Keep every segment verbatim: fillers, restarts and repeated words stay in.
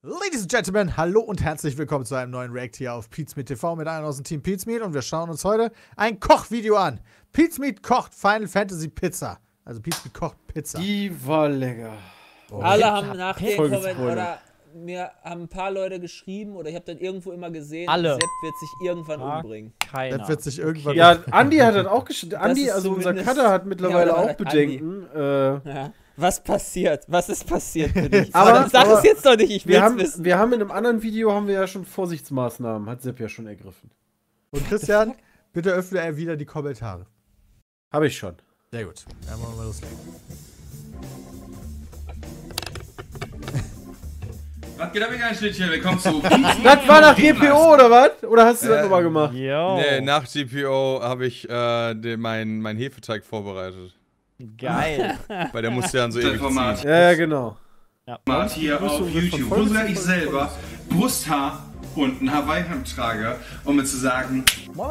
Ladies and Gentlemen, hallo und herzlich willkommen zu einem neuen React hier auf Pizmeet T V mit einem aus dem Team Pizmeet und wir schauen uns heute ein Kochvideo an. Pizmeet kocht Final Fantasy Pizza. Also Pizmeet kocht Pizza. Die war lecker. Oh, Alle haben nach dem Comment oder mir haben ein paar Leute geschrieben oder ich habe dann irgendwo immer gesehen, Alle. Sepp wird sich irgendwann ja, umbringen. Keiner. Sepp wird sich irgendwann Ja, Andi hat das auch geschrieben. Andi, ist also unser zumindest- Cutter, hat mittlerweile Ja, auch Andi. Bedenken. Äh, Ja. Was passiert? Was ist passiert für dich? Aber- Sag aber es jetzt doch nicht, ich wir, will's haben, wissen. wir haben in einem anderen Video haben wir ja schon Vorsichtsmaßnahmen, hat Sepp ja schon ergriffen. Und Christian, bitte öffne er wieder die Kommentare. Habe ich schon. Sehr gut. Dann wollen wir mal loslegen. Was geht ab, ihr Schnittchen? Willkommen zu Das war nach G P O oder was? Oder hast du das Äh, nochmal gemacht? Yo. Nee, nach G P O habe ich äh, den, mein, mein Hefeteig vorbereitet. Geil. Weil der musste ja dann so Das ewig Format. ziehen. Ja, ja, genau. Format hier auf Begrüßung wird von YouTube, wo sogar ich selber Brusthaar und ein Hawaii-Hemd trage, um mir zu sagen,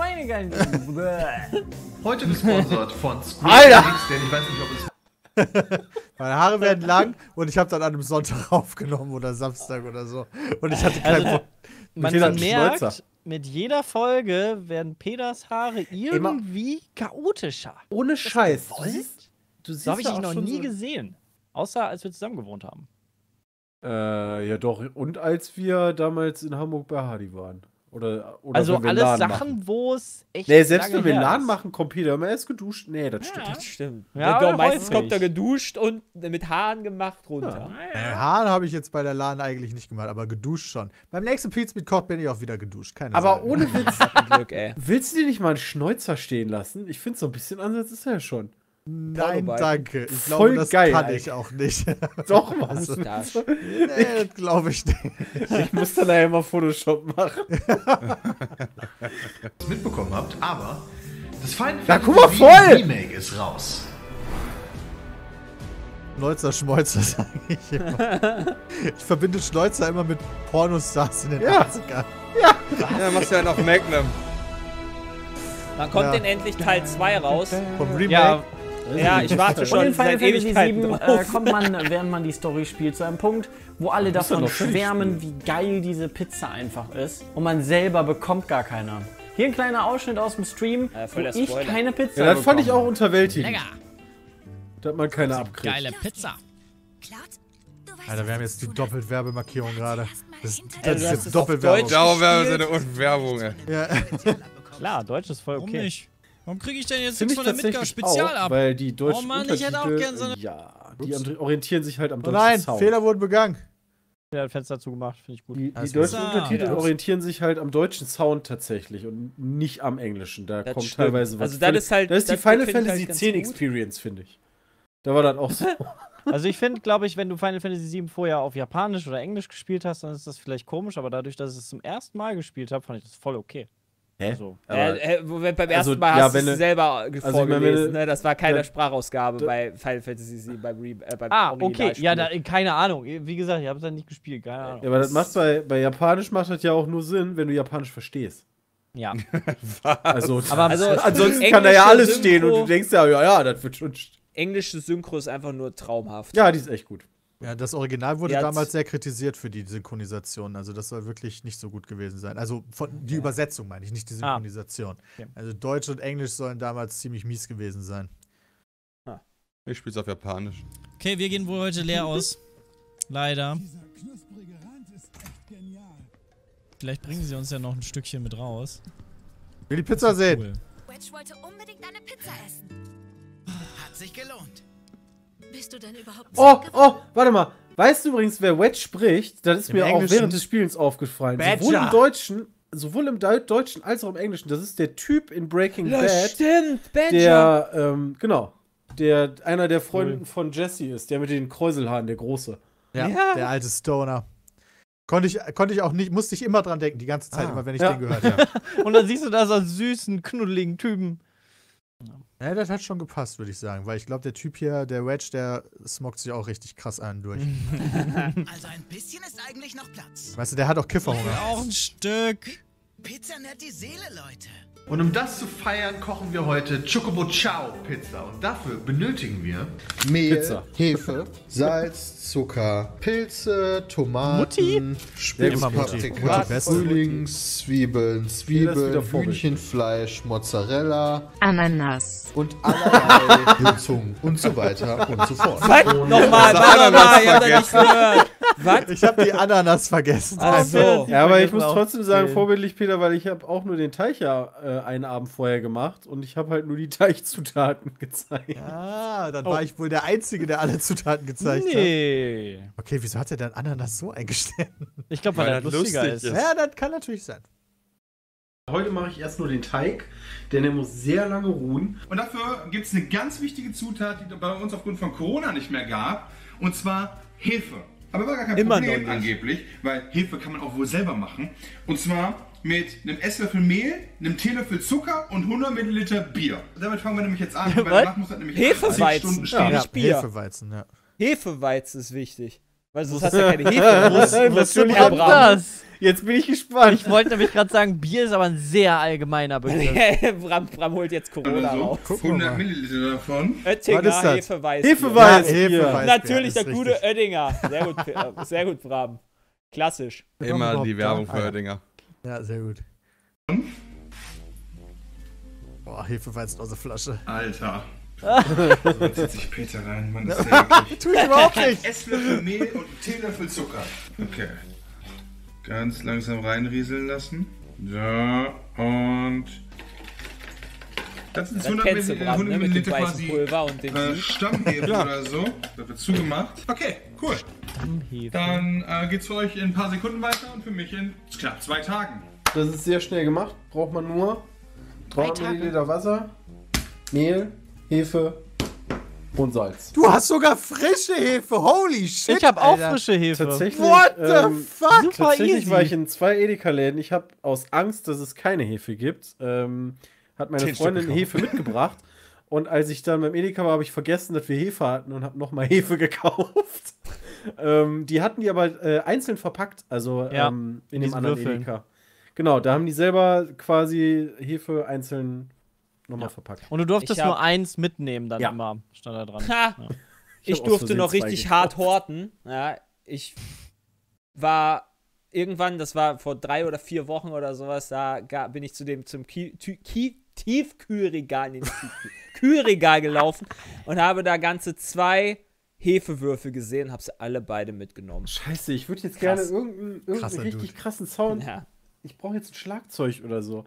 Heute gesponsert von Square Alter! Enix, denn ich weiß nicht, ob es Meine Haare werden lang und ich habe dann an einem Sonntag aufgenommen oder Samstag oder so. Und ich hatte keinen Also, Bock. Man jeder merkt, Schnäuzer. mit jeder Folge werden Peters Haare irgendwie chaotischer. Ohne Scheiß. Du gewollt? siehst, du siehst So habe ich ja dich auch noch schon nie so gesehen. Außer als wir zusammen gewohnt haben. Äh, ja doch. Und als wir damals in Hamburg bei Hardy waren. Oder, oder Also wenn wir alles Laden Sachen, machen. wo es echt Nee, selbst lange wenn wir her Laden ist. machen, kommt Peter immer erst geduscht. Nee, das stimmt. Das stimmt. Ja, Ja, aber doch, meistens häufig. kommt er geduscht und mit Haaren gemacht runter. Meine Haare habe ich jetzt bei der Lahn eigentlich nicht gemacht, aber geduscht schon. Beim nächsten Pizmeet kocht bin ich auch wieder geduscht. Keine Aber Sorge. ohne Witz, Glück, ey. willst du dir nicht mal einen Schnäuzer stehen lassen? Ich finde so ein bisschen Ansatz ist er ja schon. Nein, Pornobite. danke. Ich Voll glaube, das geil, kann Alter. ich auch nicht. Doch, Mann. Mustache. Nee, das glaube ich nicht. Ich muss dann nachher mal Photoshop machen. es mitbekommen habt, aber das Final Da, Fantasy guck mal, sieben voll! Remake ist raus. Schnäuzer, Schmolzer, sage ich immer. Ich verbinde Schnäuzer immer mit Pornostars in den Ja. achtzigern. Ja, machst du ja noch Magnum. Wann kommt Ja. denn endlich Teil zwei raus? Vom Remake. Ja, Ja, ich warte Und schon in Final seit Fantasy Ewigkeiten sieben drauf. äh, kommt man, während man die Story spielt, zu einem Punkt, wo alle muss ja davon noch fertig schwärmen, wie geil diese Pizza einfach ist. Und man selber bekommt gar keine. Hier ein kleiner Ausschnitt aus dem Stream, Äh, wo voll der ich Spoiler. keine Pizza Ja, das fand ich auch bekomme. unterwältigend. Dass man keine abkriegt. geile Pizza. Alter, wir haben jetzt die Doppelwerbemarkierung gerade. Das, das Also, ist das jetzt ist auf Doppelwerbung. Deutsch. Dauerwerbung ist eine Unwerbung, ey. Ja. Klar, Deutsch ist voll Warum okay. nicht? Warum kriege ich denn jetzt Finde nichts ich von der Midgar tatsächlich Spezial auch, ab? weil die deutschen Oh Mann, ich hätte auch Untertitel, gern so eine- ja, die am- orientieren sich halt am Oh deutschen nein, Sound. Fehler wurden begangen. Der hat Fenster zugemacht, finde ich gut. Die, die Also, deutschen so. Untertitel Ja. orientieren sich halt am deutschen Sound tatsächlich und nicht am englischen. Da Das kommt stimmt. teilweise was. Also das ist halt- das ist die das Final finde ich Fantasy halt ganz zehn gut. Experience, finde ich. Da war das auch so. Also ich finde, glaube ich, wenn du Final Fantasy sieben vorher auf Japanisch oder Englisch gespielt hast, dann ist das vielleicht komisch, aber dadurch, dass ich es zum ersten Mal gespielt habe, fand ich das voll okay. Hä? So. Äh, äh, wo wir beim Also, ersten Mal ja, hast wenn du du- es selber ge- also ich meine, vorgelesen, wenn du- ne? Das war keine da- Sprachausgabe da- bei Final Fantasy sieben, beim, Re äh, beim Ah, okay. Originalspiel. Ja, da, keine Ahnung. Wie gesagt, ich habe es dann nicht gespielt. Keine Ahnung. Ja, aber das macht bei, bei Japanisch macht das ja auch nur Sinn, wenn du Japanisch verstehst. Ja. Also, Aber Also, ansonsten kann da ja englische alles stehen und Synchro- du denkst ja, ja, ja, das wird schon. st- Englische Synchro ist einfach nur traumhaft. Ja, die ist echt gut. Ja, das Original wurde Jetzt- damals sehr kritisiert für die Synchronisation. Also das soll wirklich nicht so gut gewesen sein. Also von, die Übersetzung meine ich, nicht die Ah. Synchronisation. Okay. Also Deutsch und Englisch sollen damals ziemlich mies gewesen sein. Ich spiel's auf Japanisch. Okay, wir gehen wohl heute leer aus. Leider. Vielleicht bringen sie uns ja noch ein Stückchen mit raus. Will die Pizza sehen? Cool. Wedge wollte unbedingt eine Pizza essen. Hat sich gelohnt. Bist du denn überhaupt Oh, satt oh, warte mal. Weißt du übrigens, wer Wedge spricht? Das ist Im mir auch Englischen? während des Spielens aufgefallen. Sowohl Badger. im Deutschen, sowohl im Deu- Deutschen als auch im Englischen. Das ist der Typ in Breaking Bad, stimmt, Badger. der, ähm, genau, der einer der Freunden von Jesse ist, der mit den Kräuselhaaren, der Große. Ja, Ja. der alte Stoner. Konnte ich, konnte ich auch nicht, musste ich immer dran denken, die ganze Zeit, Ah. immer wenn ich Ja. den gehört habe. Und dann siehst du da so einen süßen, knuddeligen Typen. Ja, das hat schon gepasst, würde ich sagen. Weil ich glaube, der Typ hier, der Wedge, der smockt sich auch richtig krass einen durch. Also ein bisschen ist eigentlich noch Platz. Weißt du, der hat auch Kifferhunger. Auch ein Stück. Pizza nährt die Seele, Leute. Und um das zu feiern, kochen wir heute Chocobo Ciao Pizza. Und dafür benötigen wir Mehl, Pizza. Hefe, Salz, Zucker, Pilze, Tomaten, Spitzpaprika, Frühlingszwiebeln, Zwiebeln, Hühnchenfleisch, Mozzarella, Ananas. und allerlei Würzungen und so weiter und so fort. Was? Nochmal, warte mal, ich hab da nicht gehört. Was? Ich habe die Ananas vergessen. Ach so. Ja, aber ich muss auch trotzdem sagen, zählen. vorbildlich, Peter, weil ich habe auch nur den Teig ja äh, einen Abend vorher gemacht und ich habe halt nur die Teichzutaten gezeigt. Ah, dann war ich wohl der Einzige, der alle Zutaten gezeigt Nee. hat. Okay, wieso hat er denn Ananas so eingestellt? Ich glaube, weil, Weil das das lustiger lustig ist. ist. Ja, das kann natürlich sein. Heute mache ich erst nur den Teig, denn der muss sehr lange ruhen. Und dafür gibt es eine ganz wichtige Zutat, die bei uns aufgrund von Corona nicht mehr gab. Und zwar Hefe. Aber war gar kein Immer Problem noch nicht. angeblich, weil Hefe kann man auch wohl selber machen. Und zwar mit einem Esslöffel Mehl, einem Teelöffel Zucker und hundert Milliliter Bier. Damit fangen wir nämlich jetzt an, weil Was? danach muss das nämlich Hefeweizen. achtzig Stunden stehen. Ja. Nicht Bier. Hefeweizen, ja. Hefeweizen ist wichtig. Weil sonst hast du ja keine Hefe. Was Was du Bram? das? Jetzt bin ich gespannt. Ich wollte nämlich gerade sagen, Bier ist aber ein sehr allgemeiner Begriff. Bram, Bram holt jetzt Corona So, raus. hundert Milliliter davon. Oettinger Was ist das? Hefeweizen. Hefeweizen. Ja, Hefeweizen. Natürlich Ja, der ist gute richtig. Oettinger. Sehr gut, äh, sehr gut, Bram. Klassisch. Immer die Werbung für Ah, ja. Oettinger. Ja, sehr gut. Boah, Hefeweizen aus der Flasche. Alter. So zieht sich Peter rein, Mann, das ist ja wirklich... Tu ich überhaupt nicht. Esslöffel Mehl und einen Teelöffel Zucker. Okay. Ganz langsam reinrieseln lassen. So, und... Das sind Das hundert kennst du, Milliliter, Bram, ne? hundert Mit dem Milliliter weißen quasi Pulver und dem äh, Sieb. Stammhefe oder so. Das wird zugemacht. Okay, cool. Dann äh, geht's für euch in ein paar Sekunden weiter und für mich in knapp zwei Tagen. Das ist sehr schnell gemacht. Braucht man nur dreihundert Milliliter Wasser, Mehl, Hefe und Salz. Du hast sogar frische Hefe. Holy shit. Ich habe auch Alter. frische Hefe. Tatsächlich, What the ähm, fuck? Super tatsächlich easy. war ich in zwei Edeka-Läden. Ich habe aus Angst, dass es keine Hefe gibt, ähm, hat meine Zehn Freundin Stück Hefe mitgebracht. Und als ich dann beim Edeka war, habe ich vergessen, dass wir Hefe hatten und habe nochmal Hefe gekauft. ähm, die hatten die aber äh, einzeln verpackt, also Ja, ähm, in, in dem diesen anderen Würfeln. Edeka. Genau, da haben die selber quasi Hefe einzeln nochmal verpackt. Und du durftest Ich hab- nur eins mitnehmen dann Ja. immer, stand da dran. Ha! Ja. Ich hab aus durfte Versehen noch zwei richtig gekauft. hart horten. Ja, ich war irgendwann, das war vor drei oder vier Wochen oder sowas, da ga- bin ich zu dem zum Ki Tü- Ki Tiefkühlregal, nee, nicht Tiefkühl- Kühlregal gelaufen und habe da ganze zwei Hefewürfel gesehen, habe sie alle beide mitgenommen. Scheiße, ich würde jetzt Krass. gerne irgendeinen, irgendeinen Krasser richtig Dude. krassen Sound. Ja. Ich brauche jetzt ein Schlagzeug oder so.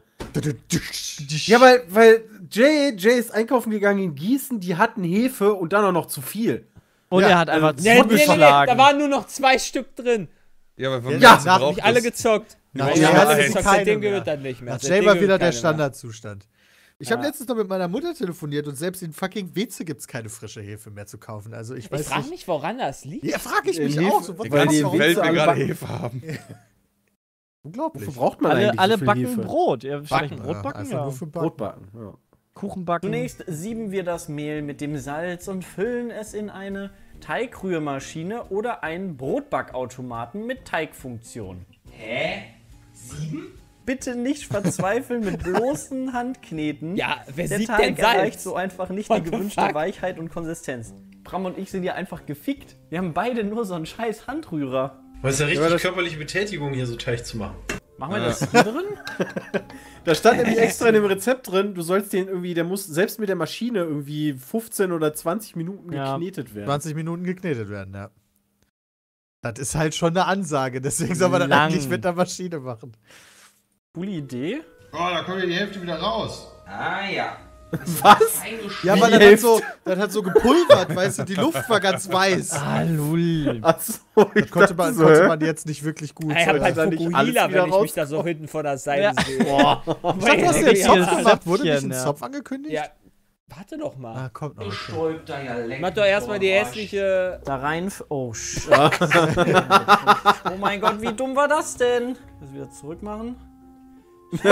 Ja, weil, weil Jay, Jay ist einkaufen gegangen in Gießen, die hatten Hefe und dann auch noch zu viel. Und Ja, er hat einfach Nee, nee, nee, nee, zugeschlagen. da waren nur noch zwei Stück drin. Ja, aber von Ja, mir nach- braucht Ich alle es- gezockt. Nach Ja, Jay ja, hatte ja, sie gezockt, keine seitdem mehr. gewinnt das nicht mehr. Nach Seitdem Jay war gewinnt wieder der keine mehr. Standardzustand. Ich habe Ja. letztens noch mit meiner Mutter telefoniert und selbst in fucking Weze gibt es keine frische Hefe mehr zu kaufen. Also ich Ich weiß frage nicht. mich, woran das liegt. Ja, frage ich In mich Hefe- auch. So, was weil krass, die warum? Fällt mir alle gerade backen. Hefe haben. Unglaublich. Wofür braucht man alle eigentlich alle so viel backen Hefe? Brot. Ja, vielleicht Backen, Brot backen, einfach ja. nur für Backen. Brot backen, ja. Kuchen backen. Zunächst sieben wir das Mehl mit dem Salz und füllen es in eine Teigrührmaschine oder einen Brotbackautomaten mit Teigfunktion. Hä? Sieben? Bitte nicht verzweifeln mit bloßen Handkneten. Ja, wer Der sieht Teig denn Salz? erreicht so einfach nicht What die the gewünschte fuck? Weichheit und Konsistenz. Bram und ich sind ja einfach gefickt. Wir haben beide nur so einen scheiß Handrührer. Das ist ja richtig aber das- körperliche Betätigung, hier so Teig zu machen. Machen wir das hier drin? Da stand nämlich extra in dem Rezept drin, du sollst den irgendwie, der muss selbst mit der Maschine irgendwie fünfzehn oder zwanzig Minuten Ja. geknetet werden. zwanzig Minuten geknetet werden, ja. Das ist halt schon eine Ansage, deswegen soll man das Lang. eigentlich mit der Maschine machen. Coole Idee. Oh, da kommt ja die Hälfte wieder raus. Ah ja. Was? Ja, aber Wie das hat, Hälfte? so, das hat so gepulvert, weißt du, die Luft war ganz weiß. Ah, lul. Achso, Das konnte man, so, konnte hä? man jetzt nicht wirklich gut. Ich hab äh, halt da nicht alles Fukuhila, wieder wenn ich mich da so hinten vor der Seite Ja. sehe. Boah. Ich dachte, du hast den Ja, Zopf ja, gemacht. Wurde nicht ein ja. Zopf angekündigt? Ja, warte doch mal. Ah, kommt noch. Okay. Sträubt da ja lecker. Mach doch erstmal die hässliche. Da rein. f- Oh, sch Oh mein Gott, wie dumm war das denn? Das wieder zurückmachen. Ich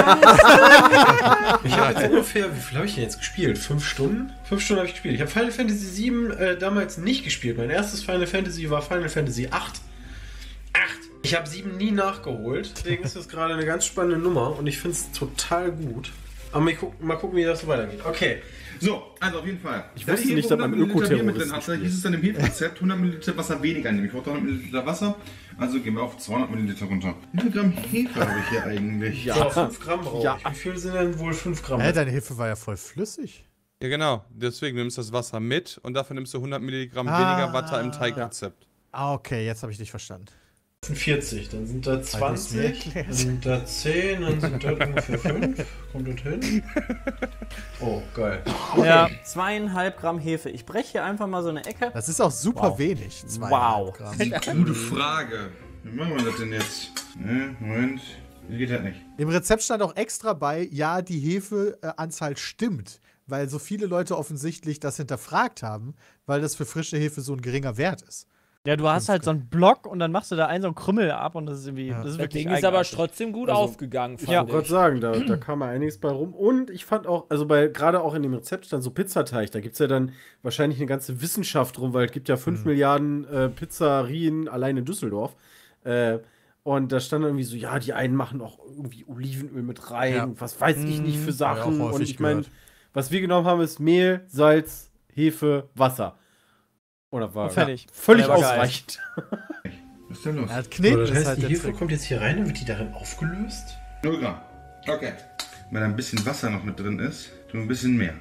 habe jetzt ungefähr, wie viel habe ich denn jetzt gespielt? Fünf Stunden? Fünf Stunden habe ich gespielt. Ich habe Final Fantasy sieben äh, damals nicht gespielt. Mein erstes Final Fantasy war Final Fantasy acht. acht. Ich habe sieben nie nachgeholt. Deswegen ist das gerade eine ganz spannende Nummer und ich finde es total gut. Aber mal gucken, mal gucken, wie das so weitergeht. Okay. So, also auf jeden Fall. Ich Da wusste die nicht, Hefe dass man hundert Milliliter Bier mit Ökoterroristen drin hatte, spielt. hieß es dann im Heferezept hundert Milliliter Wasser weniger nehmen. Ich brauche hundert Milliliter Wasser, also gehen wir auf zweihundert Milliliter runter. Wie viel Gramm Hefe habe ich hier eigentlich? Ja, fünf Gramm brauche Ja. ich. Wie viel sind denn wohl fünf Gramm? Hä, deine Hefe war ja voll flüssig. Ja, genau. Deswegen nimmst du das Wasser mit und dafür nimmst du hundert Milligramm Ah. weniger Wasser im Teigrezept. Ah, okay, jetzt habe ich dich verstanden. vierzig, dann sind da Weil du's mir zwanzig, erklärst. dann sind da zehn, dann sind da ungefähr fünf. Kommt das hin? Oh, geil. Ja. Zweieinhalb Gramm Hefe. Ich breche hier einfach mal so eine Ecke. Das ist auch super Wow. wenig. Wow. Gramm. Gute Frage. Wie machen wir das denn jetzt? Ne, Moment. Wie geht das nicht? Im Rezept stand auch extra bei, ja, die Hefeanzahl stimmt, weil so viele Leute offensichtlich das hinterfragt haben, weil das für frische Hefe so ein geringer Wert ist. Ja, du hast halt so einen Block und dann machst du da einen so einen Krümmel ab und das ist irgendwie. Ja. Das ist Das wirklich Ding ist aber eigenartig. trotzdem gut Also, aufgegangen. Ich fand wollte gerade sagen, da, da kam ja einiges bei rum. Und ich fand auch, also bei gerade auch in dem Rezept stand so Pizzateig, da gibt es ja dann wahrscheinlich eine ganze Wissenschaft drum, weil es gibt ja fünf Mhm. Milliarden äh, Pizzerien allein in Düsseldorf. Äh, und da stand irgendwie so, ja, die einen machen auch irgendwie Olivenöl mit rein, Ja. was weiß ich nicht für Mhm. Hab ich auch Sachen. häufig Und ich meine, gehört. was wir genommen haben, ist Mehl, Salz, Hefe, Wasser. Oder war Und fertig. völlig Der war geil. ausreichend. Was ist denn los? Ja, das So, Kneten das ist heißt, halt die der Hefe Trick. kommt jetzt hier rein, dann wird die darin aufgelöst? null Gramm. Okay. Wenn da ein bisschen Wasser noch mit drin ist, tun wir ein bisschen mehr.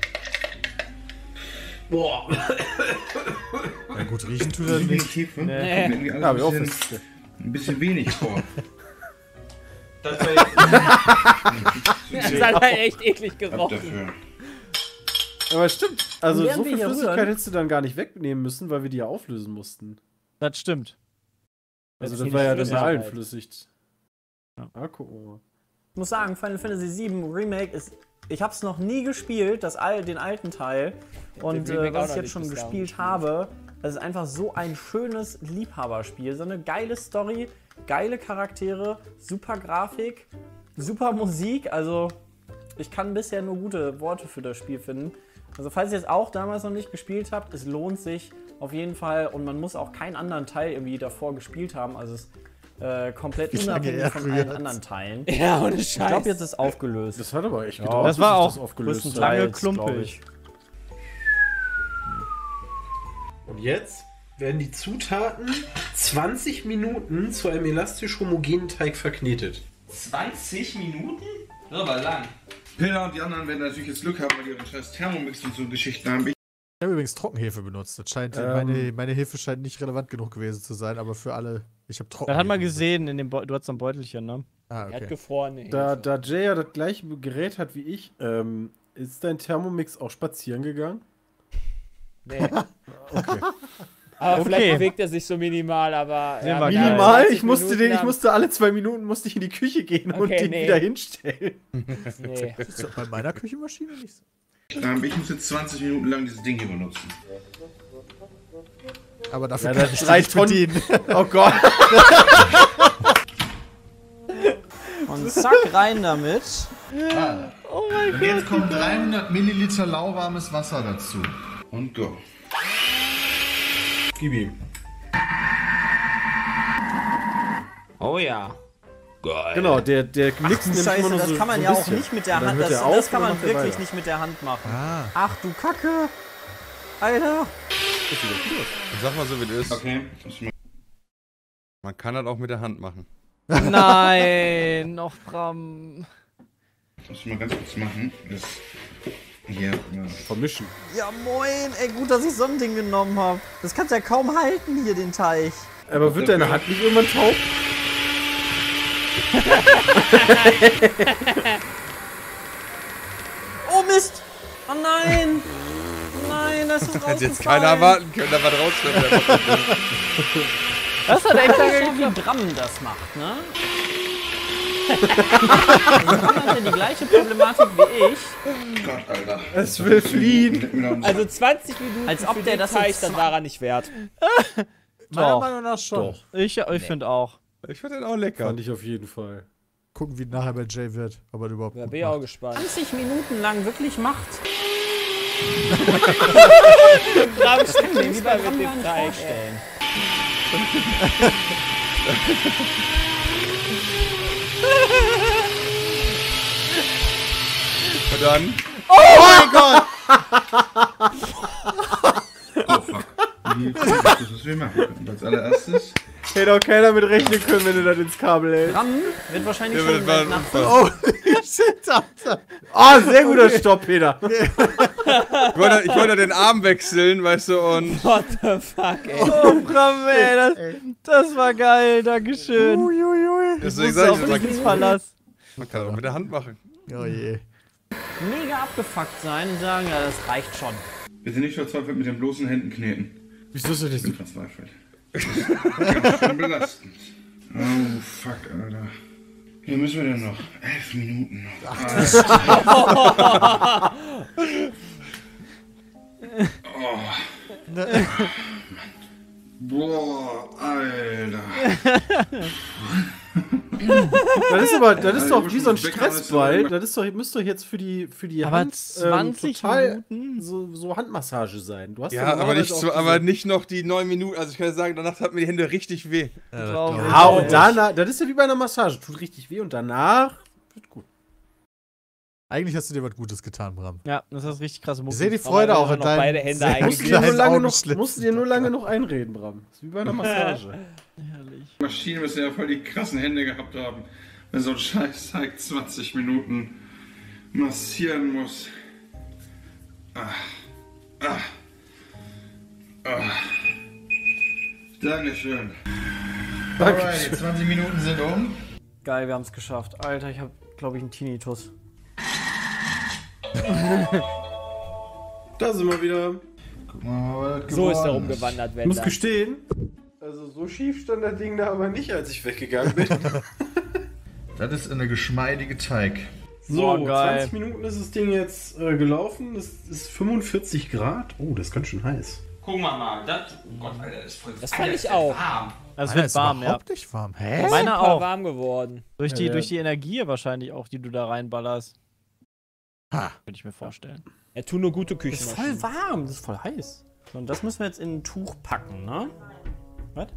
Boah. Ja, gut, riechen tut So er wenig nicht. Hefe. Nee. Kommt mir irgendwie alles Ja, ein wie auch bisschen, ist. ein bisschen wenig vor. Das war jetzt Das hat halt echt eklig Ab gerochen. dafür. Aber stimmt. Also Während so wir viel hier Flüssigkeit rühren- hättest du dann gar nicht wegnehmen müssen, weil wir die ja auflösen mussten. Das stimmt. Also Das das ist war nicht ja dann bei allen Flüssigkeit. flüssig. Ja, gucken wir mal. Ich muss sagen, Final Fantasy sieben Remake ist. Ich habe es noch nie gespielt, das Al den alten Teil. Und Remake äh, auch was noch ich jetzt nicht schon bislang gespielt gespielt. habe, das ist einfach so ein schönes Liebhaberspiel. So eine geile Story, geile Charaktere, super Grafik, super Musik. Also, ich kann bisher nur gute Worte für das Spiel finden. Also, falls ihr es auch damals noch nicht gespielt habt, es lohnt sich auf jeden Fall. Und man muss auch keinen anderen Teil irgendwie davor gespielt haben. Also, es ist äh, komplett Wie lange unabhängig er von rührt. allen anderen Teilen. Ja, ohne Ich Scheiß. glaube, jetzt ist aufgelöst. Das hat aber echt Ja, gedauert. das war bis auch ich das aufgelöst größtenteils. habe. Lange Teils, glaub klumpig. Und jetzt werden die Zutaten zwanzig Minuten zu einem elastisch homogenen Teig verknetet. zwanzig Minuten? Das ist aber lang. Peter und die anderen werden natürlich jetzt Glück haben, weil die ihren scheiß Thermomix und so Geschichten haben. Ich Ich habe übrigens Trockenhefe benutzt. Das scheint, Ähm. meine, meine Hefe scheint nicht relevant genug gewesen zu sein, aber für alle, ich habe Trockenhefe. Das hat man benutzt. gesehen, in dem Beu- du hast so ein Beutelchen, ne? Ah, Er hat okay. gefrorene Hefe. Da, da Jay ja das gleiche Gerät hat wie ich, ähm, ist dein Thermomix auch spazieren gegangen? Nee. Okay. Aber Okay. vielleicht bewegt er sich so minimal, aber. Sehen wir ja, Minimal, zwanzig ich musste Minuten den, ich lang- musste alle zwei Minuten musste ich in die Küche gehen und Okay, den nee. wieder hinstellen. Nee. Ist das bei meiner Küchenmaschine nicht so? Ähm, ich muss jetzt zwanzig Minuten lang dieses Ding hier benutzen. Aber dafür Ja, kann das ich drei nicht Tonnen. bedienen. Oh Gott. Und zack, rein damit. Ah. Und jetzt kommen dreihundert Milliliter lauwarmes Wasser dazu. Und go. Gib ihm. Oh ja. Geil. Genau, der, der mixt nämlich Scheiße, immer nur das so kann man ein ja auch bisschen. nicht mit der Und dann Hand. hört Das, er auf das und kann dann man macht er wirklich weiter. nicht mit der Hand machen. Ah. Ach du Kacke. Alter. Das sieht doch gut aus. Sag mal so, wie das ist. Okay. muss ich mal- Man kann das auch mit der Hand machen. Nein, noch Bram. Muss ich mal ganz kurz machen. Das hier. Ja. Vermischen. Ja moin, ey, gut, dass ich so ein Ding genommen habe. Das kannst du ja kaum halten hier, den Teig. Aber wird deine Hand nicht irgendwann taub? Oh Mist. Oh nein. Nein, das ist Hätte jetzt rausgefallen. keiner erwarten können, da was rausfällt. Das hat echt lange so geklappt. wie Bram das macht, ne? Also Bram hatte die gleiche Problematik wie ich. Gott, Alter. Es will fliehen. Also zwanzig Minuten Als ob für der den das Teig, jetzt das war er nicht wert. Meiner Doch. Meinung nach schon. Doch. Ich, ich finde auch. Ich fand den auch lecker. Fand ich auf jeden Fall. Gucken, wie nachher bei Jay wird, ob er überhaupt Da gut bin ich auch macht. gespannt. zwanzig Minuten lang wirklich macht. Bram Das kann steht ich mir wie nicht bei mehr Bram mit gar dem nicht Teig. ey. vorstellen. Und dann. Oh mein Gott! Oh fuck. Wie das ist, was wir machen können. Als allererstes. Hätte auch keiner mit rechnen können, wenn du das ins Kabel hältst. Ram wird wahrscheinlich Ja, schon das war nach ein fünf. Oh, shit, Alter. Oh, sehr guter Stopp, Peter. Ich wollte, ich wollte den Arm wechseln, weißt du, und. What the fuck, ey. Oh, Bram, ey, das, das war geil, dankeschön. Uiuiui. Deswegen Ich sag muss ich, auf man nichts Verlass. man kann das auch mit der Hand machen. Oh je. Mega abgefuckt sein und sagen, ja, das reicht schon. Wir sind nicht verzweifelt mit den bloßen Händen kneten. Wieso ist das Ich nicht bin so? verzweifelt. Ganz schön belastend. Oh, fuck, Alter. Wie müssen wir denn noch? Elf Minuten noch. Alter. Oh. Boah, Alter. Das ist aber, das ist Also, doch ich wie so ein muss schon weg, Stressball. aber- Das ist doch, müsste doch jetzt für die, für die Aber Hand zwanzig total Minuten? so, so Handmassage sein. Du hast Ja, doch aber normalerweise nicht, auch so, diese- aber nicht noch die neun Minuten. Also ich kann sagen, danach hat mir die Hände richtig weh. Ja, Glaub das ich. Ah, und danach, das ist ja wie bei einer Massage. Tut richtig weh und danach wird gut. Eigentlich hast du dir was Gutes getan, Bram. Ja, das ist richtig krasse Ich Mucke. sehe die Freude Aber auch in noch deinen beide Hände sehr eigentlich. Musst du dir nur kleinen lange noch, Augenschlitzen. musst du dir nur lange noch einreden, Bram. Das ist wie bei einer Massage. Herrlich. Maschinen müssen ja voll die krassen Hände gehabt haben, wenn so ein Scheiß Teig zwanzig Minuten massieren muss. Ah. Ah. Ah. Dankeschön. Alright, die zwanzig Minuten sind um. Geil, wir haben es geschafft. Alter, ich habe, glaube ich, einen Tinnitus. Da sind wir wieder. Guck mal, was So ist er geworden rumgewandert, Ich wenn muss dann. gestehen, also so schief stand das Ding da aber nicht, als ich weggegangen bin. Das ist eine geschmeidige Teig. So, Boah, geil. zwanzig Minuten ist das Ding jetzt äh, gelaufen. Es ist fünfundvierzig Grad. Oh, das ist ganz schön heiß. Guck mal mal, das. Oh Gott, Alter, das ist voll Das fand Alter, ich ist auch. warm. Es Alter, wird ist warm, ja. überhaupt nicht warm. Hä? Ist Meiner super auch. warm geworden. Durch die, Ja, ja. durch die Energie wahrscheinlich auch, die du da reinballerst. Ha. Könnte ich mir vorstellen. Ja, tu nur gute Das Küchen. ist voll warm, das ist voll heiß. So, und das müssen wir jetzt in ein Tuch packen, ne? Was?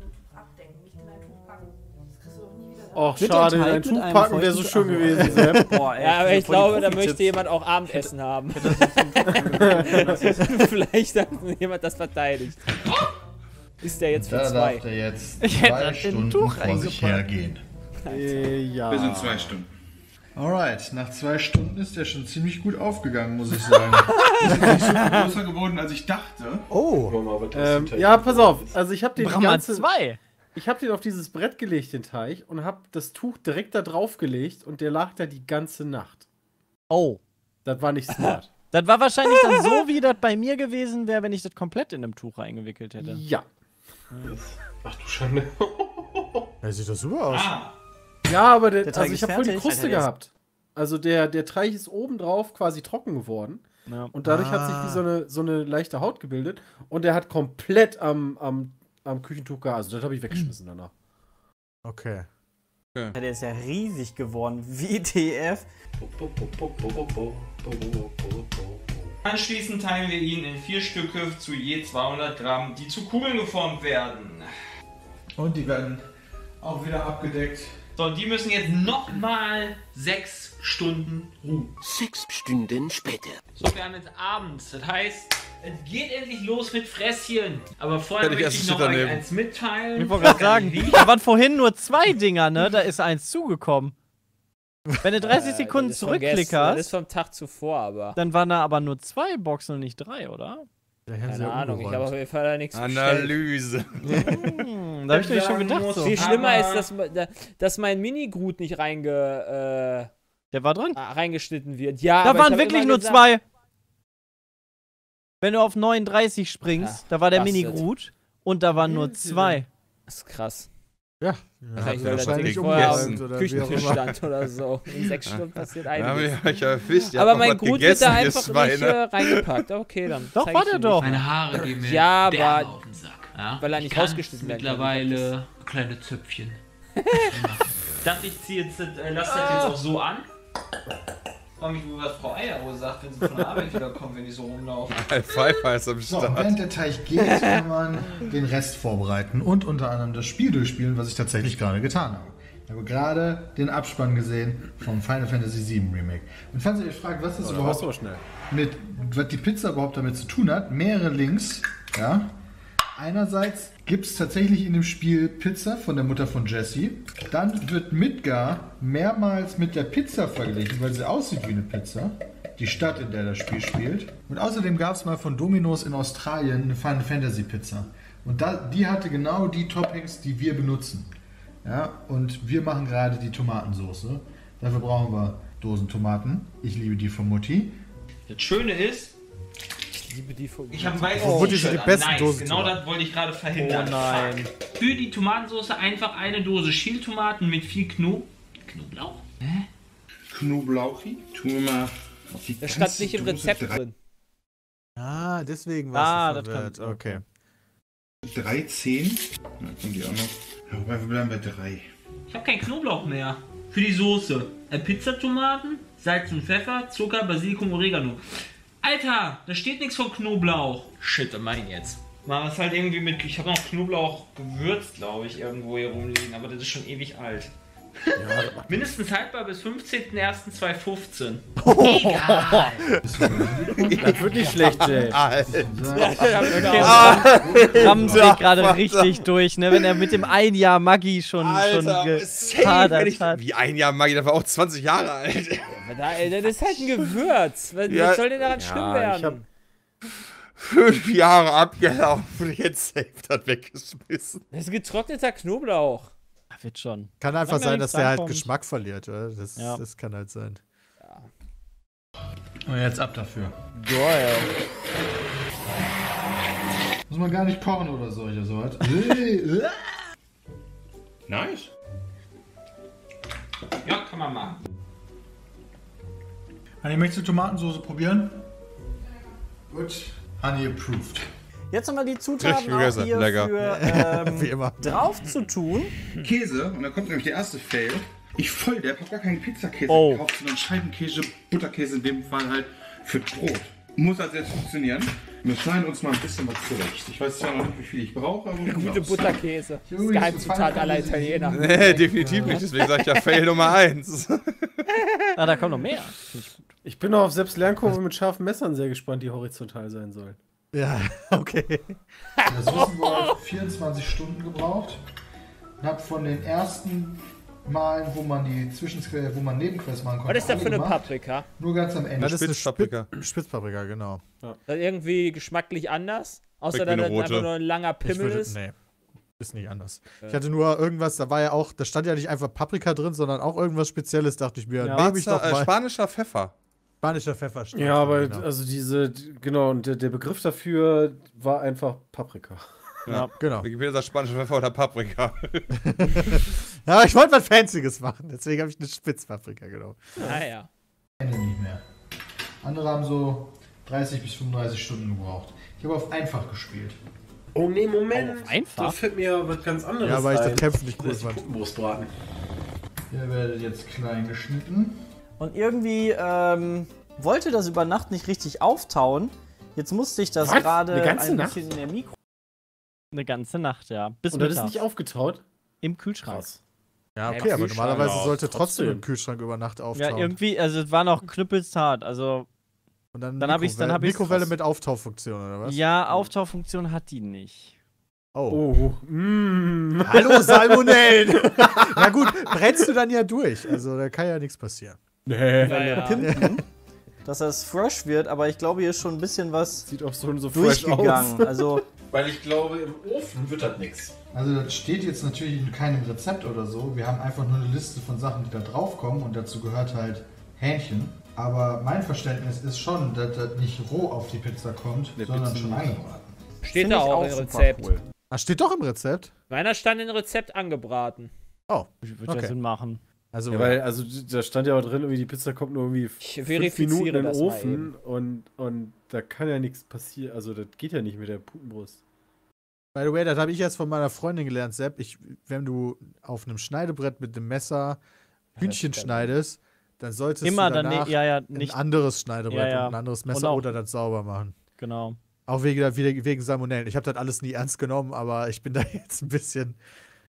Och, Wird schade, der Teig ein mit Tuch einem packen wäre so feuchten- schön gewesen, Sepp. Boah, ey, Ja, aber ich voll die glaube, da Profi-Tipps. möchte jemand auch Abendessen haben. Vielleicht hat jemand das verteidigt. Ist der jetzt für Da zwei? darf der jetzt Ich hätte zwei das in ein Stunden Tuch vor sich reingepackt. hergehen. Äh, ja. Wir sind zwei Stunden. Alright, nach zwei Stunden ist der schon ziemlich gut aufgegangen, muss ich sagen. Wir sind nicht so viel größer geworden, als ich dachte. Oh. Ähm, ja, pass auf. Also ich habe den Bram hat ganzen, zwei. ich habe den auf dieses Brett gelegt, den Teich, und habe das Tuch direkt da drauf gelegt und der lag da die ganze Nacht. Oh. Das war nicht smart. Das war wahrscheinlich dann so, wie das bei mir gewesen wäre, wenn ich das komplett in einem Tuch eingewickelt hätte. Ja. Ach du Schande. Ja, sieht das super aus. Ah, Ja, aber der, Der Teig also ich ist habe voll die fertig. Kruste Alter, der ist- gehabt. Also der, der Teig ist obendrauf quasi trocken geworden. Ja. Und dadurch hat sich Ah. wie so eine, so eine leichte Haut gebildet. Und der hat komplett am, am, am Küchentuch gehabt. Also das habe ich weggeschmissen danach. Okay. Der ist ja riesig geworden. W T F. Anschließend teilen wir ihn in vier Stücke zu je zweihundert Gramm, die zu Kugeln geformt werden. Und die werden auch wieder abgedeckt. So, und die müssen jetzt nochmal sechs Stunden ruhen. Sechs Stunden später. So, wir haben jetzt abends. Das heißt, es geht endlich los mit Fresschen. Aber vorher Hätte ich möchte erst ich ein noch Stück euch daneben. eins mitteilen. Ich wollte gerade sagen, da waren vorhin nur zwei Dinger, ne? Da ist eins zugekommen. Wenn du dreißig Sekunden Das ist von gestern, Das ist zurückklickerst, vom Tag zuvor, aber. dann waren da aber nur zwei Boxen und nicht drei, oder? Keine Ahnung, ich habe auf jeden Fall da nichts bestellt. Analyse. Hm, da habe ich mir schon gedacht. So. Viel schlimmer ist, dass, ma- dass mein Mini-Groot nicht reinge, Der war drin. äh, reingeschnitten wird. Ja, Da aber ich waren hab wirklich immer nur gesagt- zwei. Wenn du auf neununddreißig springst, Ja, da war der bastard. Mini-Groot und da waren nur zwei. Das ist krass. Ja. Wahrscheinlich, Ja, weil das wahrscheinlich Ding vorher umgeräumt am oder wie auch Küchentisch immer. stand oder so. In sechs Stunden passiert Da haben einiges. wir euch erwischt. Ihr Aber habt noch mein was Groot wird da gegessen, ihr einfach nicht äh, Schweine. reingepackt. Okay, dann. Doch, zeig war ich der ihm doch. nicht. Meine Haare gehen mir Ja, derbe aber- auf den Sack. Ja? weil er nicht Ich kann rausgeschnitten werden kann. mittlerweile kleine Zöpfchen. Ich dachte, ich ziehe jetzt, äh, lass das jetzt auch so an. Ich frage mich, was Frau Eierrose sagt, wenn sie von der Arbeit wiederkommt, wenn ich so rumlaufe. Ein Pfeifer ist am So, Start. während der Teig geht, kann man den Rest vorbereiten und unter anderem das Spiel durchspielen, was ich tatsächlich gerade getan habe. Ich habe gerade den Abspann gesehen vom Final Fantasy sieben Remake. Und falls ihr euch fragt, was das Oh, da überhaupt warst du auch schnell. mit, was die Pizza überhaupt damit zu tun hat, mehrere Links, ja. Einerseits gibt es tatsächlich in dem Spiel Pizza von der Mutter von Jesse. Dann wird Midgar mehrmals mit der Pizza verglichen, weil sie aussieht wie eine Pizza. Die Stadt, in der das Spiel spielt. Und außerdem gab es mal von Domino's in Australien eine Final Fantasy Pizza. Und da, die hatte genau die Toppings, die wir benutzen. Ja, und wir machen gerade die Tomatensoße. Dafür brauchen wir Dosentomaten. Ich liebe die von Mutti. Das Schöne ist, Ich liebe die von ich habe ein weißes Oh, Mutti T-Shirt sind die an. besten Nice, Dosen. genau das wollte ich gerade verhindern. Oh nein. Fuck. Für die Tomatensauce einfach eine Dose Schältomaten mit viel Kno Knoblauch. Hä? Knoblauchi. Tun wir mal auf die Das ganze stand nicht im Dose Rezept drei, drin. Ah, deswegen Ah, war es das kann- verwirrt. Okay. drei Zehen. Da kommt die auch noch. Ja, wobei wir bleiben bei drei. Ich habe keinen Knoblauch mehr. Für die Soße. Äh, Pizzatomaten, Salz und Pfeffer, Zucker, Basilikum, Oregano. Alter, da steht nichts von Knoblauch. Shit, was mein jetzt? Machen wir es halt irgendwie mit. Ich habe noch Knoblauch gewürzt, glaube ich, irgendwo hier rumliegen, aber das ist schon ewig alt. Mindestens haltbar bis fünfzehnten ersten zweitausendfünfzehn. Egal. Das wird nicht schlecht, Jay. Alter. Ram dreht gerade richtig durch, ne? Wenn er mit dem ein Jahr Maggi schon, schon Alter, safe, wenn gehadert ich, hat. wie ein Jahr Maggi, der war auch zwanzig Jahre alt. Das ist halt ein Gewürz. Was, Ja. was soll denn daran schlimm ich hab- werden? Fünf Jahre abgelaufen, jetzt safe das weggeschmissen. Das ist getrockneter Knoblauch. Wird schon. Kann einfach Solange sein, nichts dass der halt rankommt. Geschmack verliert. Oder? Das, Ja. das kann halt sein. Und jetzt ab dafür. Geil. Muss man gar nicht kochen oder solche sowas. Nice. Ja, kann man machen. Honey, möchtest du Tomatensoße probieren? Gut. Honey approved. Jetzt nochmal die Zutaten Richtig auch gegessen, hier lecker. für ähm, Wie immer. drauf zu tun. Käse, und da kommt nämlich der erste Fail. Ich voll, der hat gar keinen Pizzakäse Oh. gekauft, sondern Scheibenkäse, Butterkäse in dem Fall halt für Brot. Muss also jetzt funktionieren. Wir schneiden uns mal ein bisschen was zurecht. Ich weiß zwar noch nicht, wie viel ich brauche, aber Gute Butterkäse. Das ist Übrigens, Geheimzutat Final aller Fantasy Italiener. sieben. Nee, definitiv nicht, deswegen sag ich ja Fail Nummer eins. Ah, da kommt noch mehr. Find ich gut. Ich bin noch auf selbst Lernkurve mit scharfen Messern sehr gespannt, die horizontal sein sollen. Ja, okay. Das wissen wir, vierundzwanzig Stunden gebraucht. Und hab von den ersten Malen, wo man die Zwischenquelle, wo man Nebenquests machen konnte. Was ist das alle für eine gemacht. Paprika? Nur ganz am Ende. Das ist eine Spitzpaprika. Spitzpaprika. Spitzpaprika, genau. Das ist irgendwie geschmacklich anders? Außer, Schmeckt dass wie das eine einfach rote. nur ein langer Ich Pimmel würde, ist. nee, ist nicht anders. Ich hatte nur irgendwas, da war ja auch, da stand ja nicht einfach Paprika drin, sondern auch irgendwas Spezielles, dachte ich mir. Ja, nehme ich doch Äh, mal. spanischer Pfeffer. Spanischer Pfeffer. stand Ja, aber drin, genau. also diese, genau, und der, der Begriff dafür war einfach Paprika. Ja, genau. Wikipedia sagt spanischer Pfeffer oder Paprika. Ja, ich wollte was Fancyes machen, deswegen habe ich eine Spitzpaprika genommen. Ah ja. Ende nicht mehr. Andere haben so dreißig bis fünfunddreißig Stunden gebraucht. Ich habe auf einfach gespielt. Oh nee, Moment. Oh, einfach? Da fällt mir was ganz anderes Ja, weil ich das ein. Kämpfen nicht cool Das ist fand. Puppenbrustbraten. Ihr werdet jetzt klein geschnitten. Und irgendwie ähm, wollte das über Nacht nicht richtig auftauen. Jetzt musste ich das Was? gerade Eine ganze ein Nacht? bisschen in der Mikro. Eine ganze Nacht, ja. Bis Und das ist mittags. nicht aufgetaut? Im Kühlschrank. Krass. Ja, Ja, okay, im aber Kühlschrank normalerweise auch. sollte trotzdem Trotzdem. im Kühlschrank über Nacht Ja, auftauen. irgendwie, also es war noch knüppelzart. Also, Und dann, dann hab ich's- dann Mikrowelle- hab ich's Mikrowelle krass. mit Auftaufunktion, oder was? ja, Auftaufunktion hat die nicht. Oh. Oh. Mm. Hallo, Salmonellen! Na gut, brennst du dann ja durch. Also da kann ja nichts passieren. Nee. Naja. Pimpen, dass das fresh wird, aber ich glaube, hier ist schon ein bisschen was Sieht auch so, so fresh durchgegangen. aus. Also, Weil ich glaube, im Ofen wird das nichts. Also das steht jetzt natürlich in keinem Rezept oder so. Wir haben einfach nur eine Liste von Sachen, die da draufkommen und dazu gehört halt Hähnchen. Aber mein Verständnis ist schon, dass das nicht roh auf die Pizza kommt, Nee, sondern Pizza schon nicht. angebraten. Steht Find da ich auch auch im super Rezept. cool. Ah, steht doch im Rezept. Meiner stand im Rezept angebraten. Oh, Würde ja okay. Sinn machen. Also Ja, weil, also da stand ja auch drin, irgendwie die Pizza kommt nur irgendwie Ich fünf verifiziere Minuten in den das mal Ofen eben. und, und da kann ja nichts passieren. Also das geht ja nicht mit der Putenbrust. by the way, das habe ich jetzt von meiner Freundin gelernt, Sepp. Ich, wenn du auf einem Schneidebrett mit dem Messer Hühnchen stimmt. schneidest, dann solltest Immer du dann, danach ne, ja, ja, ein nicht, anderes Schneidebrett Ja, ja. und ein anderes Und Messer auch- oder das sauber machen. genau. Auch wegen, wegen, wegen Salmonellen. Ich habe das alles nie ernst genommen, aber ich bin da jetzt ein bisschen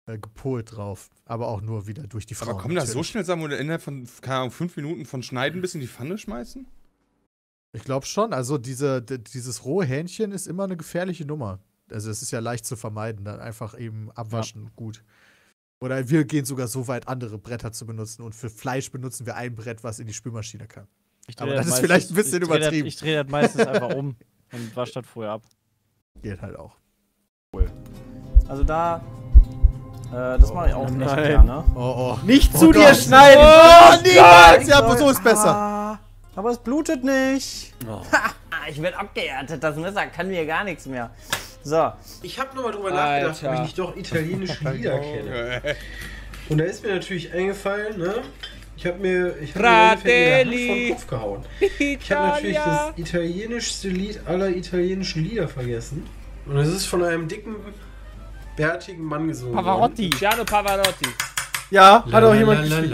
äh, gepolt drauf. Aber auch nur wieder durch die Frauen. Aber kommen da so natürlich. schnell Sachen, innerhalb von, keine Ahnung, fünf Minuten von Schneiden bis in die Pfanne schmeißen? Ich glaube schon. Also diese, d- dieses rohe Hähnchen ist immer eine gefährliche Nummer. Also es ist ja leicht zu vermeiden. Dann einfach eben abwaschen, gut. Oder wir gehen sogar so weit, andere Bretter zu benutzen. Und für Fleisch benutzen wir ein Brett, was in die Spülmaschine kann. Ich dreh Aber das ist meistens- vielleicht ein bisschen ich dreh übertrieben. Das, ich drehe das meistens einfach um und wasche das vorher ab. Geht halt auch. Also da, äh, das mache ich auch echt nein. gerne. Oh, oh. Nicht Oh zu dir Gott. schneiden! Oh, Oh, niemals! Ja, so ist besser. Ah, aber es blutet nicht. Oh. Ha, ich werde abgehärtet, das Messer kann mir gar nichts mehr. So. Ich habe nochmal drüber nachgedacht, ob Alter. ich nicht doch italienische Lieder kenne. Und da ist mir natürlich eingefallen, ne? Ich habe mir, ich hab mir im Endeffekt mit der Hand vor den Kopf gehauen. Ich habe natürlich das italienischste Lied aller italienischen Lieder vergessen. Und es ist von einem dicken, bärtigen Mann gesungen. Pavarotti. Luciano Pavarotti. Ja, hat auch jemand gespielt.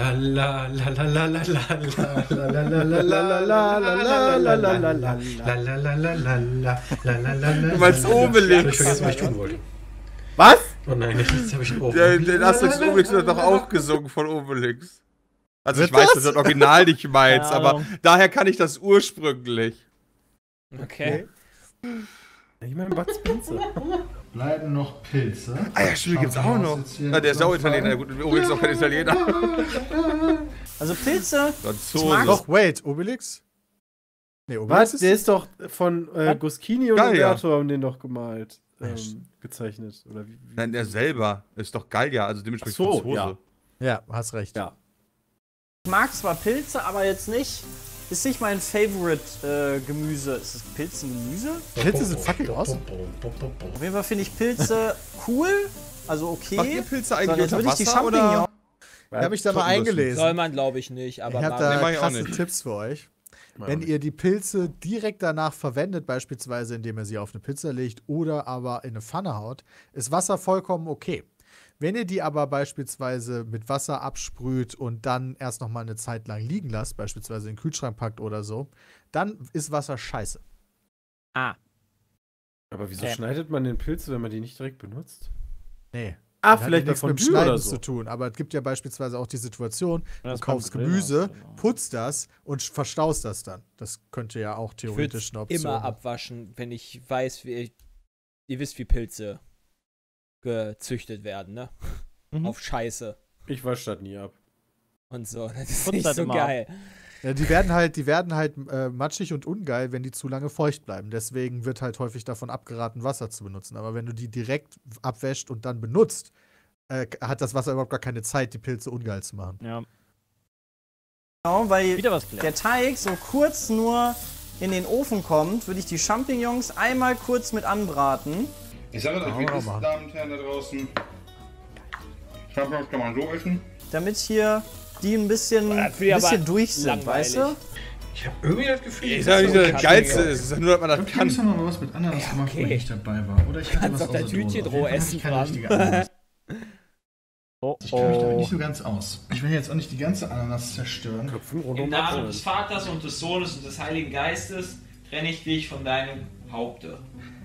Du meinst Obelix. Ich vergessen, was ich tun wollte. Was? Oh nein, jetzt habe ich einen Ofen. Der, den Asterix und Obelix wird doch auch gesungen von Obelix. Also ich Wird weiß, das? dass du das Original nicht meinst, Keine aber Ahnung. daher kann ich das ursprünglich. Okay. Ich meine Bud Spencer. Bleiben noch Pilze. Eierstuhl gibt's auch Champignons noch. jetzt hier Na, der ist auch zusammenfallen. Italiener. Gut, Obelix ist auch kein Italiener. Also Pilze. Franzose. Doch, wait, Obelix? Nee, Obelix Was? ist... Der ist doch von äh, Was? Guschini und Gallia. Umberto haben den doch gemalt. Ja, Ähm, gezeichnet. Oder wie, wie? Nein, der selber ist doch Gallia, also dementsprechend Ach so, Franzose. ja. Ja, hast recht. Ja. Ich mag zwar Pilze, aber jetzt nicht. Ist nicht mein Favorite äh, Gemüse. Ist es Pilze ein Gemüse? Pilze sind fucking awesome. Auf jeden Fall finde ich Pilze cool. Also okay. Macht ihr Pilze So, eigentlich jetzt unter würde ich die Wasser oder? Champignons. Ich habe mich da mal Soll eingelesen. man, glaube ich, nicht. Aber Ich habe mal- Nee, mach da ich auch krasse nicht. Tipps für euch. Mach Wenn ich ihr die Pilze direkt danach verwendet, beispielsweise indem ihr sie auf eine Pizza legt oder aber in eine Pfanne haut, ist Wasser vollkommen okay. Wenn ihr die aber beispielsweise mit Wasser absprüht und dann erst noch mal eine Zeit lang liegen lasst, beispielsweise in den Kühlschrank packt oder so, dann ist Wasser scheiße. Ah. Aber wieso Okay. schneidet man den Pilze, wenn man die nicht direkt benutzt? Nee. Ah, Das hat vielleicht ja nichts davon mit dem Schneiden oder so. zu tun. Aber es gibt ja beispielsweise auch die Situation, Ja, das du beim kaufst Grillen Gemüse, hast, genau. putzt das und verstaust das dann. Das könnte ja auch Ich würde theoretisch eine Option immer sein. abwaschen, wenn ich weiß, wie. Ihr wisst, wie Pilze gezüchtet werden, ne? Mhm. Auf Scheiße Ich wasche das nie ab. und so. Das ist Putzt nicht das so immer geil. Ja, die werden halt, die werden halt äh, matschig und ungeil, wenn die zu lange feucht bleiben. Deswegen wird halt häufig davon abgeraten, Wasser zu benutzen. Aber wenn du die direkt abwäscht und dann benutzt, äh, hat das Wasser überhaupt gar keine Zeit, die Pilze ungeil zu machen. Ja. Genau, weil Wieder was gelernt. der Teig so kurz nur in den Ofen kommt, würde ich die Champignons einmal kurz mit anbraten. Ich sage Kann euch, man wie auch das, machen. Damen und Herren da draußen. Champignons kann man so essen. Damit hier die ein bisschen, Boah, das finde ich bisschen aber durch sind, langweilig. weißt du? Ich habe irgendwie das Gefühl, Ich sag nicht, dass das Geilste ist, es ist nur, dass man das Ich kann. habe mal was mit Ananas Ja, gemacht, wo okay. ich nicht dabei war. Oder ich hatte Kannst was auf der aus der Dose. Tütchen Auf jeden roh Fall hatte essen, ich keine Bram. richtige Ananas. Oh, Ich kenne mich damit oh. nicht so ganz aus. Ich will jetzt auch nicht die ganze Ananas zerstören. Im Namen des Vaters und des Sohnes und des Heiligen Geistes trenne ich dich von deinem Haupte.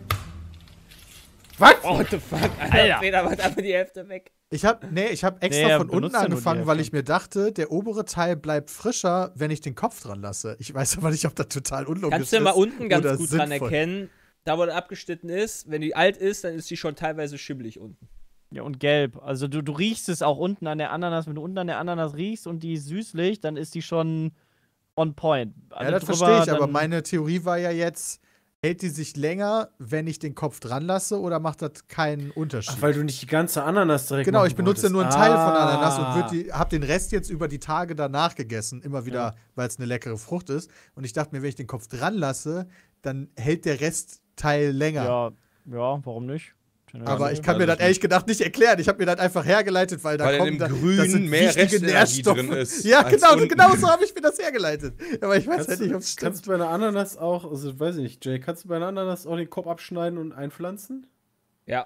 Was? Oh, what the fuck, Alter. Alter. Peter macht einfach die Hälfte weg. Ich habe nee, ich habe extra Nee, er von benutzt unten ja nur die angefangen, weil Hälfte. ich mir dachte, der obere Teil bleibt frischer, wenn ich den Kopf dran lasse. Ich weiß aber nicht, ob das total unlogisch ist. Kannst du mal unten ganz oder gut dran sinnvoll. erkennen, da wo er abgeschnitten ist, wenn die alt ist, dann ist die schon teilweise schimmelig unten. Ja, und gelb. Also du, du riechst es auch unten an der Ananas. Wenn du unten an der Ananas riechst und die ist süßlich, dann ist die schon on point. Ja, Alle das drüber, verstehe ich, aber dann- meine Theorie war ja jetzt, hält die sich länger, wenn ich den Kopf dran lasse, oder macht das keinen Unterschied? Ach, weil du nicht die ganze Ananas direkt Genau, machen ich benutze wolltest. nur einen Teil von Ah. Ananas und würd die, hab den Rest jetzt über die Tage danach gegessen, immer wieder, Ja. weil es eine leckere Frucht ist. Und ich dachte mir, wenn ich den Kopf dran lasse, dann hält der Restteil länger. Ja, ja, warum nicht? Aber ich kann mir das ehrlich gedacht nicht erklären. Ich habe mir das einfach hergeleitet, weil da Weil in kommen dem da, Grün das sind mehr wichtige Restenergie Nährstoffe drin ist Ja, als genau, so, unten. genau so habe ich mir das hergeleitet. Aber ich weiß Kannst, halt nicht, du, ob es stimmt. kannst du bei einer Ananas auch, also weiß ich nicht, Jay, kannst du bei einer Ananas auch den Kopf abschneiden und einpflanzen? Ja.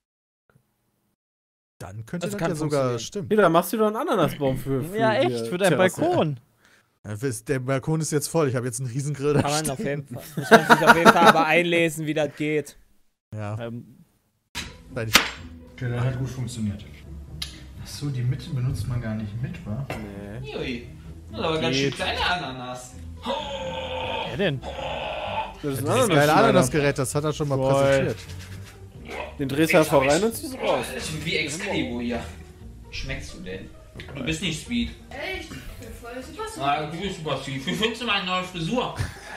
Dann könnte Das das, kann ja sogar funktionieren. stimmen. Ja, dann machst du doch einen Ananasbaum für, für Ja, die echt, für deinen Terrasse. Balkon. Ja, der Balkon ist jetzt voll. Ich habe jetzt einen Riesengrill da Kann man stehen. auf jeden Fall. Muss man sich auf jeden Fall aber einlesen, wie das geht. Ja, Ähm, weil ich, okay, das hat gut funktioniert. Achso, die Mitte benutzt man gar nicht mit, wa? Nee. Ui. Das ist aber ganz schön kleine Ananas. Wer denn? Das ist ein Das Ananas- geile Ananas-Gerät, das hat er schon mal Voll. präsentiert. Den drehst du einfach rein und ziehst raus. Das ist wie Excalibur hier. Schmeckst du denn? Du bist nicht Speed. Echt? Ich bin voll super sweet. Ah, du bist super Speed. Wie findest du meine neue Frisur?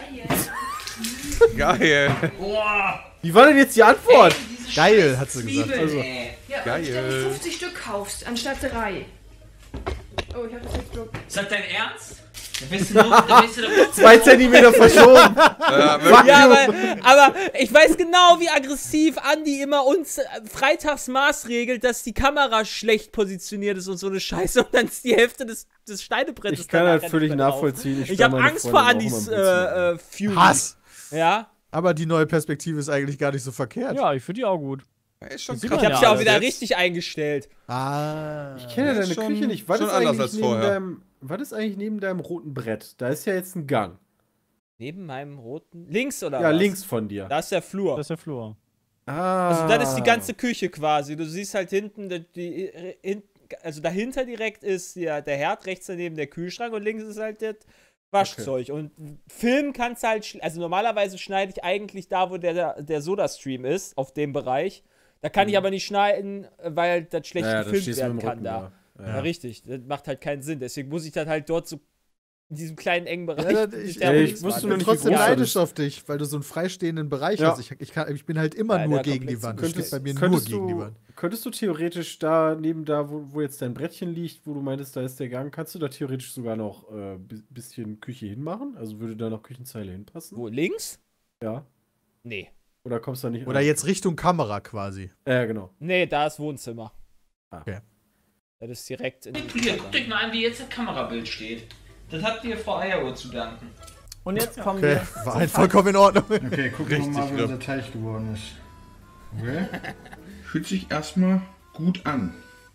Geil. Boah. Wie war denn jetzt die Antwort? Ey, Geil, hat sie gesagt. Zwiebeln, Also, ey. Ja, Geil. und wenn du fünfzig Stück kaufst, anstatt drei. Oh, ich hab das jetzt blockiert. Ist das dein Ernst? Da bist du noch, da bist du doch Zwei Zentimeter verschoben. Ja, Ja, aber, aber ich weiß genau, wie aggressiv Andi immer uns äh, freitags maßregelt, dass die Kamera schlecht positioniert ist und so eine Scheiße und dann ist die Hälfte des, des Schneidebrettes Ich kann danach halt nicht völlig mehr drauf. nachvollziehen. Ich, stör habe meine Angst Freundin vor auch Andis immer im Wohnzimmer. äh, äh, Fury. Hass! Ja? Aber die neue Perspektive ist eigentlich gar nicht so verkehrt. Ja, ich finde die auch gut. ist schon Das sieht krass. Ich man hab's ja auch alles wieder jetzt. richtig eingestellt. Ah. Ich kenne ja deine schon- Küche nicht. Was schon ist, anders eigentlich als neben vorher. deinem, was ist eigentlich neben deinem roten Brett? Da ist ja jetzt ein Gang. Neben meinem roten. Links oder Ja, was? links von dir. Da ist der Flur. Das ist der Flur. Ah. Also dann ist die ganze Küche quasi. Du siehst halt hinten, die, die, äh, hin, also dahinter direkt ist ja der Herd, rechts daneben der Kühlschrank und links ist halt das Waschzeug. Und Film kannst du halt, sch- also normalerweise schneide ich eigentlich da, wo der, der Soda-Stream ist, auf dem Bereich. Da kann ich aber nicht schneiden, weil das schlecht Ja, ja, da gefilmt stehst du werden mit dem kann Rücken da. da. Ja. Ja. richtig. Das macht halt keinen Sinn. Deswegen muss ich dann halt dort so in diesem kleinen engen Bereich. Ja, das- ich- der Ja, ich Rücken- wusste Ich noch bin nicht, wie trotzdem groß das neidisch ist. auf dich, weil du so einen freistehenden Bereich Ja. hast. Ich, ich, kann, ich bin halt immer Ja, nur der gegen die komplett Wand. zu- Du stehst bei mir nur Könntest gegen die du, Wand. könntest du theoretisch da, neben da, wo, wo jetzt dein Brettchen liegt, wo du meintest, da ist der Gang, kannst du da theoretisch sogar noch ein äh, bi- bisschen Küche hinmachen? Also würde da noch Küchenzeile hinpassen? Wo, links? Ja. Nee. Oder kommst du da nicht Oder an? jetzt Richtung Kamera quasi. Ja, genau. Nee, da ist Wohnzimmer. Ah. Okay. Das ist direkt in Hier, guckt euch mal an, wie jetzt das Kamerabild steht. Das habt ihr Frau Eieruhr zu danken. Und jetzt kommen Okay, wir. war halt vollkommen in Ordnung. Okay, gucken wir Richtig mal, wie schlimm. unser Teig geworden ist. Okay. Fühlt sich erstmal gut an.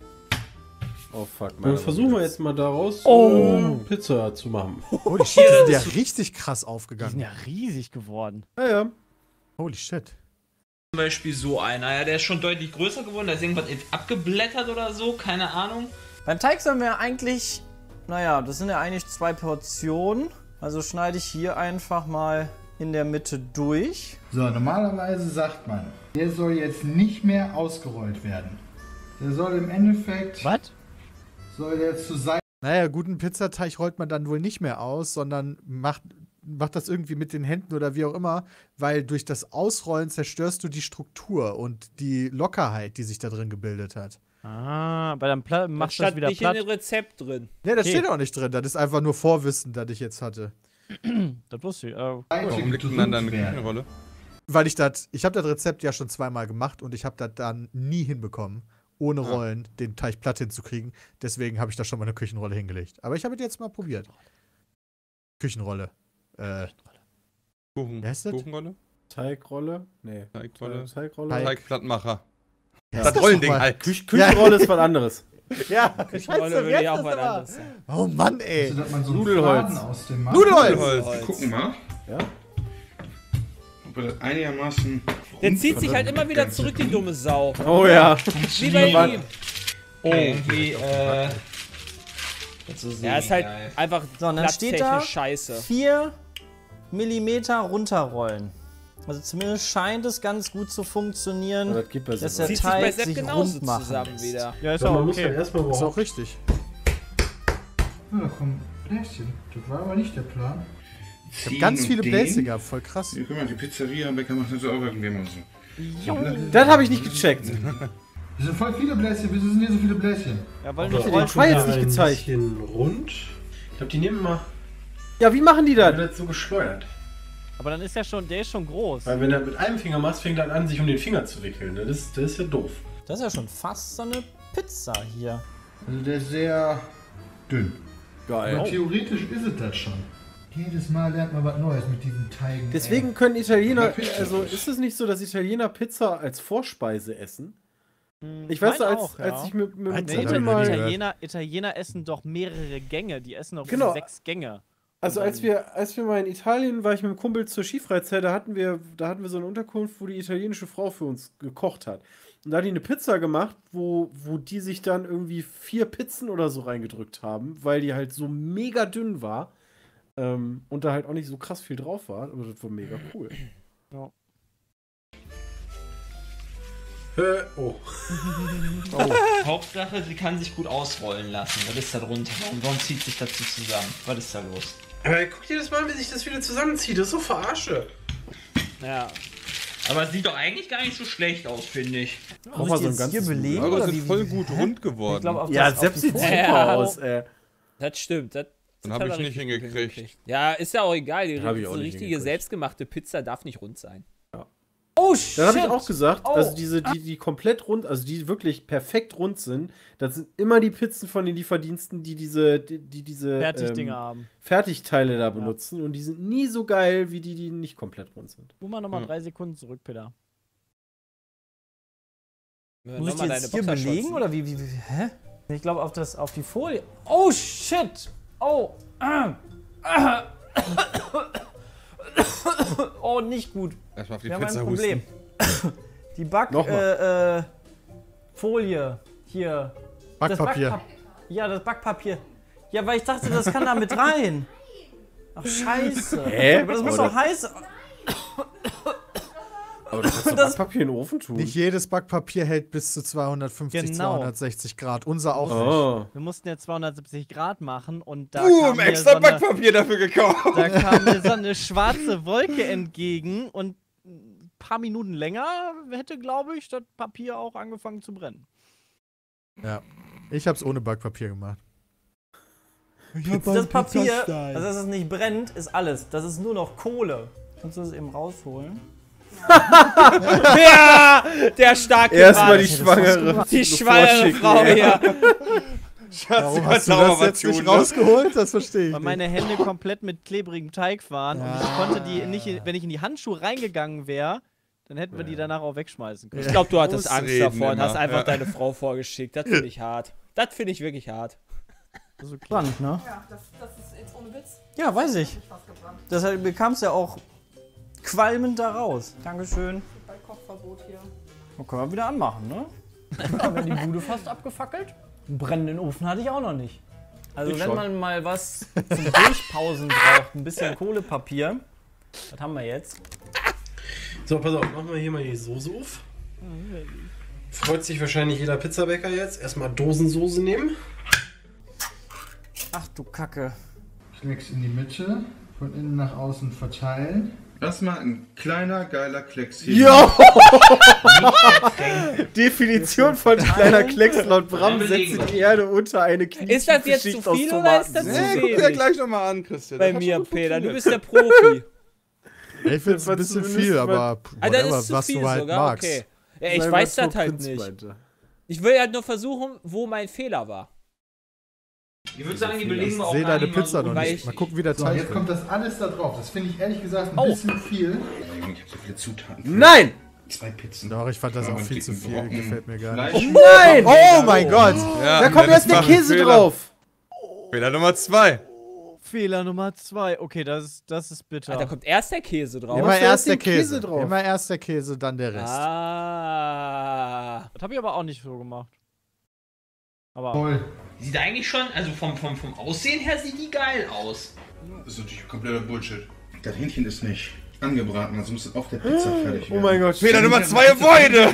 Oh fuck, Dann versuchen wir jetzt mal daraus Oh. äh, Pizza zu machen. Holy shit, die sind ja richtig krass Die sind aufgegangen. ja riesig geworden. Ja, ja. Holy shit. Zum Beispiel so einer, ja, der ist schon deutlich größer geworden, da ist irgendwas abgeblättert oder so, keine Ahnung. Beim Teig sollen wir eigentlich, naja, das sind ja eigentlich zwei Portionen. Also schneide ich hier einfach mal in der Mitte durch. So, normalerweise sagt man, der soll jetzt nicht mehr ausgerollt werden. Der soll im Endeffekt, Was? soll der zu sein. Naja, guten Pizzateig rollt man dann wohl nicht mehr aus, sondern macht, macht das irgendwie mit den Händen oder wie auch immer, weil durch das Ausrollen zerstörst du die Struktur und die Lockerheit, die sich da drin gebildet hat. Ah, bei deinem Pla Das machst du stand das wieder nicht platt. in dem Rezept drin. Ne, das Okay. steht auch nicht drin. Das ist einfach nur Vorwissen, das ich jetzt hatte. Das wusste ich. Äh, Warum liegt denn dann deine Küchenrolle? Weil ich das, ich habe das Rezept ja schon zweimal gemacht und ich habe das dann nie hinbekommen, ohne Rollen den Teig platt hinzukriegen. Deswegen habe ich da schon mal eine Küchenrolle hingelegt. Aber ich habe es jetzt mal probiert. Küchenrolle. Äh, Kuchen, Wer ist das? Kuchenrolle? Teigrolle? Nee. Teigrolle? Teigrolle? Teig- Teigplattmacher. Ja, Das ist Rollending doch mal- halt. Küch Küchenrolle ist was anderes. ja, Küchenrolle würde ich auch was anderes sagen. Oh Mann, ey. Also, dass man so einen Nudelholz. Faden aus dem macht. Nudelholz. Wir gucken mal, Ja? ob wir das einigermaßen. Der zieht sich halt immer wieder zurück, die dumme Sau. Oh ja. Wie bei ihm. Oh, irgendwie, äh. Jetzt so Ja, ist halt semi-geil. einfach So, und dann steht da platztechnisch scheiße. vier Millimeter runterrollen. Also zumindest scheint es ganz gut zu funktionieren, Aber das geht bei dass Sepp der Zieht sich bei Teig Sepp sich genauso rund machen zusammen lässt. wieder. ja, ist Ja, auch man muss ja okay. erstmal Ist auch überhaupt. richtig. Ja, da kommen Bläschen. Das war aber nicht der Plan. Ich habe ganz viele Bläschen gehabt, voll krass. Ja, guck mal, die Pizzeria am Bäcker macht das auch irgendwie mal so. Das habe ich nicht gecheckt. Das sind voll viele Bläschen. Wieso sind hier so viele Bläschen? Ja, weil Aber nicht den rollen. Schwein jetzt nicht ein gezeigt. bisschen rund. Ich glaube, die nehmen immer. Ja, wie machen die Dann das? wird das so geschleudert. Aber dann ist ja schon, der ist schon groß. Weil wenn er mit einem Finger machst, fängt er an, sich um den Finger zu wickeln. Das ist, das ist ja doof. Das ist ja schon fast so eine Pizza hier. Also der ist sehr dünn. Geil. Aber theoretisch ist es das schon. Jedes Mal lernt man was Neues mit diesen Teigen. Deswegen können Italiener, also ist es nicht so, dass Italiener Pizza als Vorspeise essen? Ich weiß, Meine als, auch, ja. als ich mit, mit Meinst dem du? Kumpel Hab ich noch nie mal... gehört. Italiener, Italiener essen doch mehrere Gänge. Die essen doch Genau. sechs Gänge. Also als wir, als wir mal in Italien war, ich mit dem Kumpel zur Skifreizeit, da hatten wir, da hatten wir so eine Unterkunft, wo die italienische Frau für uns gekocht hat. Und da hat die eine Pizza gemacht, wo, wo die sich dann irgendwie vier Pizzen oder so reingedrückt haben, weil die halt so mega dünn war. Ähm, und da halt auch nicht so krass viel drauf war. Aber das war mega cool. Ja. Äh, oh. oh. Hauptsache, sie kann sich gut ausrollen lassen. Was ist da drunter? Warum, warum zieht sich das so zusammen? Was ist da los? Aber guck dir das mal an, wie sich das wieder zusammenzieht. Das ist so Verarsche. Ja. Aber es sieht doch eigentlich gar nicht so schlecht aus, finde ich. Muss ich so ein ganzes belegen, Eure sind voll gut Hä? rund geworden. Ich glaub, auf ja, das, selbst sieht super ja. aus, ey. Das stimmt. Das, Dann habe ich nicht hingekriegt. Ja, ist ja auch egal. Die Hab ich so auch nicht richtige hingekriegt. selbstgemachte Pizza darf nicht rund sein. Ja. Oh, shit! Dann habe ich auch gesagt, oh. also diese, die, die komplett rund, also die wirklich perfekt rund sind, das sind immer die Pizzen von den Lieferdiensten, die diese, die, die diese Fertigdinger ähm, haben. Fertigteile da benutzen. Und die sind nie so geil, wie die, die nicht komplett rund sind. Guck mal nochmal Hm. drei Sekunden zurück, Peter. Ja, Muss ich die nochmal jetzt deine hier Boxershorts belegen oder wie, wie, wie, hä? Ich glaube auf das, auf die Folie. Oh, shit! Oh, ah, ah. Oh, nicht gut. Erstmal auf die Wir haben Pizza ein Problem. Die Back, Nochmal. äh, äh, Folie hier. Backpapier. Das Backpap- ja, das Backpapier. Ja, weil ich dachte, das kann da mit rein. Ach, scheiße. Hä? Aber das muss Aber doch heiß. Aber du kannst doch Das- Backpapier in den Ofen tun. Nicht jedes Backpapier hält bis zu zweihundertfünfzig, Genau. zweihundertsechzig Grad. Unser auch Oh. Wir mussten ja zweihundertsiebzig Grad machen und da Boom, kam mir extra so eine, Backpapier dafür gekauft. da kam mir so eine schwarze Wolke entgegen und ein paar Minuten länger hätte, glaube ich, das Papier auch angefangen zu brennen. Ja. Ich hab's ohne Backpapier gemacht. Das Papier, also dass es nicht brennt, ist alles. Das ist nur noch Kohle. Kannst du das eben rausholen? Ja, der starke Erstmal die Mann. Schwangere. Die schwangere Frau hier. Warum hast du das jetzt nicht rausgeholt? Das verstehe ich Weil nicht. meine Hände komplett mit klebrigem Teig waren und ich konnte die nicht, wenn ich in die Handschuhe reingegangen wäre, dann hätten wir die danach auch wegschmeißen können. Ich glaube, du hattest Angst Ausreden davor und hast immer. einfach Ja. deine Frau vorgeschickt. Das finde ich hart. Das finde ich wirklich hart. Das ist okay. Spannend, ne? Ja, das, das ist jetzt ohne Witz. Ja, weiß ich. Fast gebrannt. Deshalb bekam es ja auch qualmend da raus. Dankeschön. Bei Kochverbot hier. Dann können wir wieder anmachen, ne? Dann haben wir die Bude fast abgefackelt. Einen brennenden Ofen hatte ich auch noch nicht. Also Ich wenn schon. man mal was zum Durchpausen braucht, ein bisschen Kohlepapier. Das haben wir jetzt. So, pass auf, machen wir hier mal die Soße auf. Freut sich wahrscheinlich jeder Pizzabäcker jetzt. Erstmal Dosensoße nehmen. Ach du Kacke. Klecks in die Mitte, von innen nach außen verteilen. Erstmal ein kleiner, geiler Klecks hier. Jo! Definition von kleiner Klecks laut Bram setzt die Erde unter eine Knie. Ist das jetzt zu viel oder ist das zu Nee, guck dir wenig? gleich nochmal an, Christian. Bei Das hat mir, schon gut Peter, du funktioniert. bist der Profi. Ich finde es ein bisschen zumindest viel, mal- aber pff, Ah, das whatever, ist zu was viel du halt sogar, magst. okay. Ja, ich weiß das halt nicht. Ich will halt nur versuchen, wo mein Fehler war. Ich würde sagen, die belegen Ich wir auch sehe gar deine nicht mal Pizza so noch gut. weil nicht. ich- Mal gucken, wie der So, Teig jetzt kommt das alles da drauf. Das finde ich ehrlich gesagt ein Oh. bisschen viel. Ich habe so viele Zutaten. für Nein! Zwei Pizzen. Doch, ich fand das Ja, auch einen viel zu dicken viel. Brocken Gefällt mir gar Fleisch. nicht. Nein! Oh mein Gott! Ja, Da kommt das erst der macht einen Käse Fehler. drauf. Fehler Nummer zwei. Fehler Nummer zwei. Okay, das ist, das ist bitter. Ah, da kommt erst der Käse drauf. Immer machst du erst erst der den Käse Käse. drauf? Immer erst der Käse, dann der Rest. Ah. Das habe ich aber auch nicht so gemacht. Aber Toll. Sieht eigentlich schon, also vom, vom, vom Aussehen her sieht die geil aus. Das ist natürlich kompletter Bullshit. Das Hähnchen ist nicht angebraten, also muss es auf der Pizza fertig werden. Oh mein Gott. Fehler Nummer zwei, Avoide.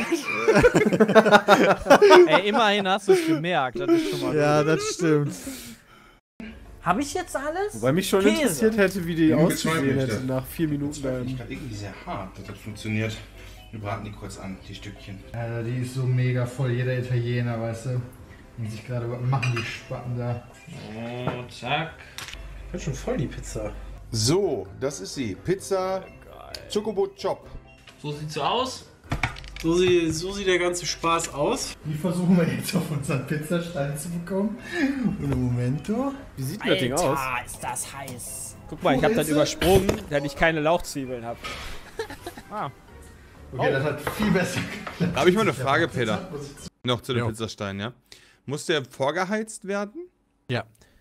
ey, immerhin hast du es gemerkt. Das ist schon mal Ja, gut. das stimmt. Habe ich jetzt alles? Wobei mich schon Käse. interessiert hätte, wie die Nur ausgesehen bezweifle ich hätte das. nach vier Minuten. Bezweifle ich Ähm, gerade irgendwie sehr hart, dass das funktioniert. Wir braten die kurz an, die Stückchen. Alter, die ist so mega voll. Jeder Italiener, weißt du. Und sich gerade, was machen die Spatten da? Oh, zack. Ich bin schon voll die Pizza. So, das ist sie. Pizza Chocobo Chop. So sieht's so aus. So, sie, so sieht der ganze Spaß aus. Die versuchen wir jetzt auf unseren Pizzastein zu bekommen. Und Momento. Wie sieht das Ding aus? Alter, ist das heiß. Guck mal, ich habe das übersprungen, weil ich keine Lauchzwiebeln habe. Ah. Okay, das hat viel besser geklappt. Da habe ich mal eine Frage, Peter. Muss ich zu- Noch zu dem Jo. Pizzastein, ja. Muss der vorgeheizt werden? Ja.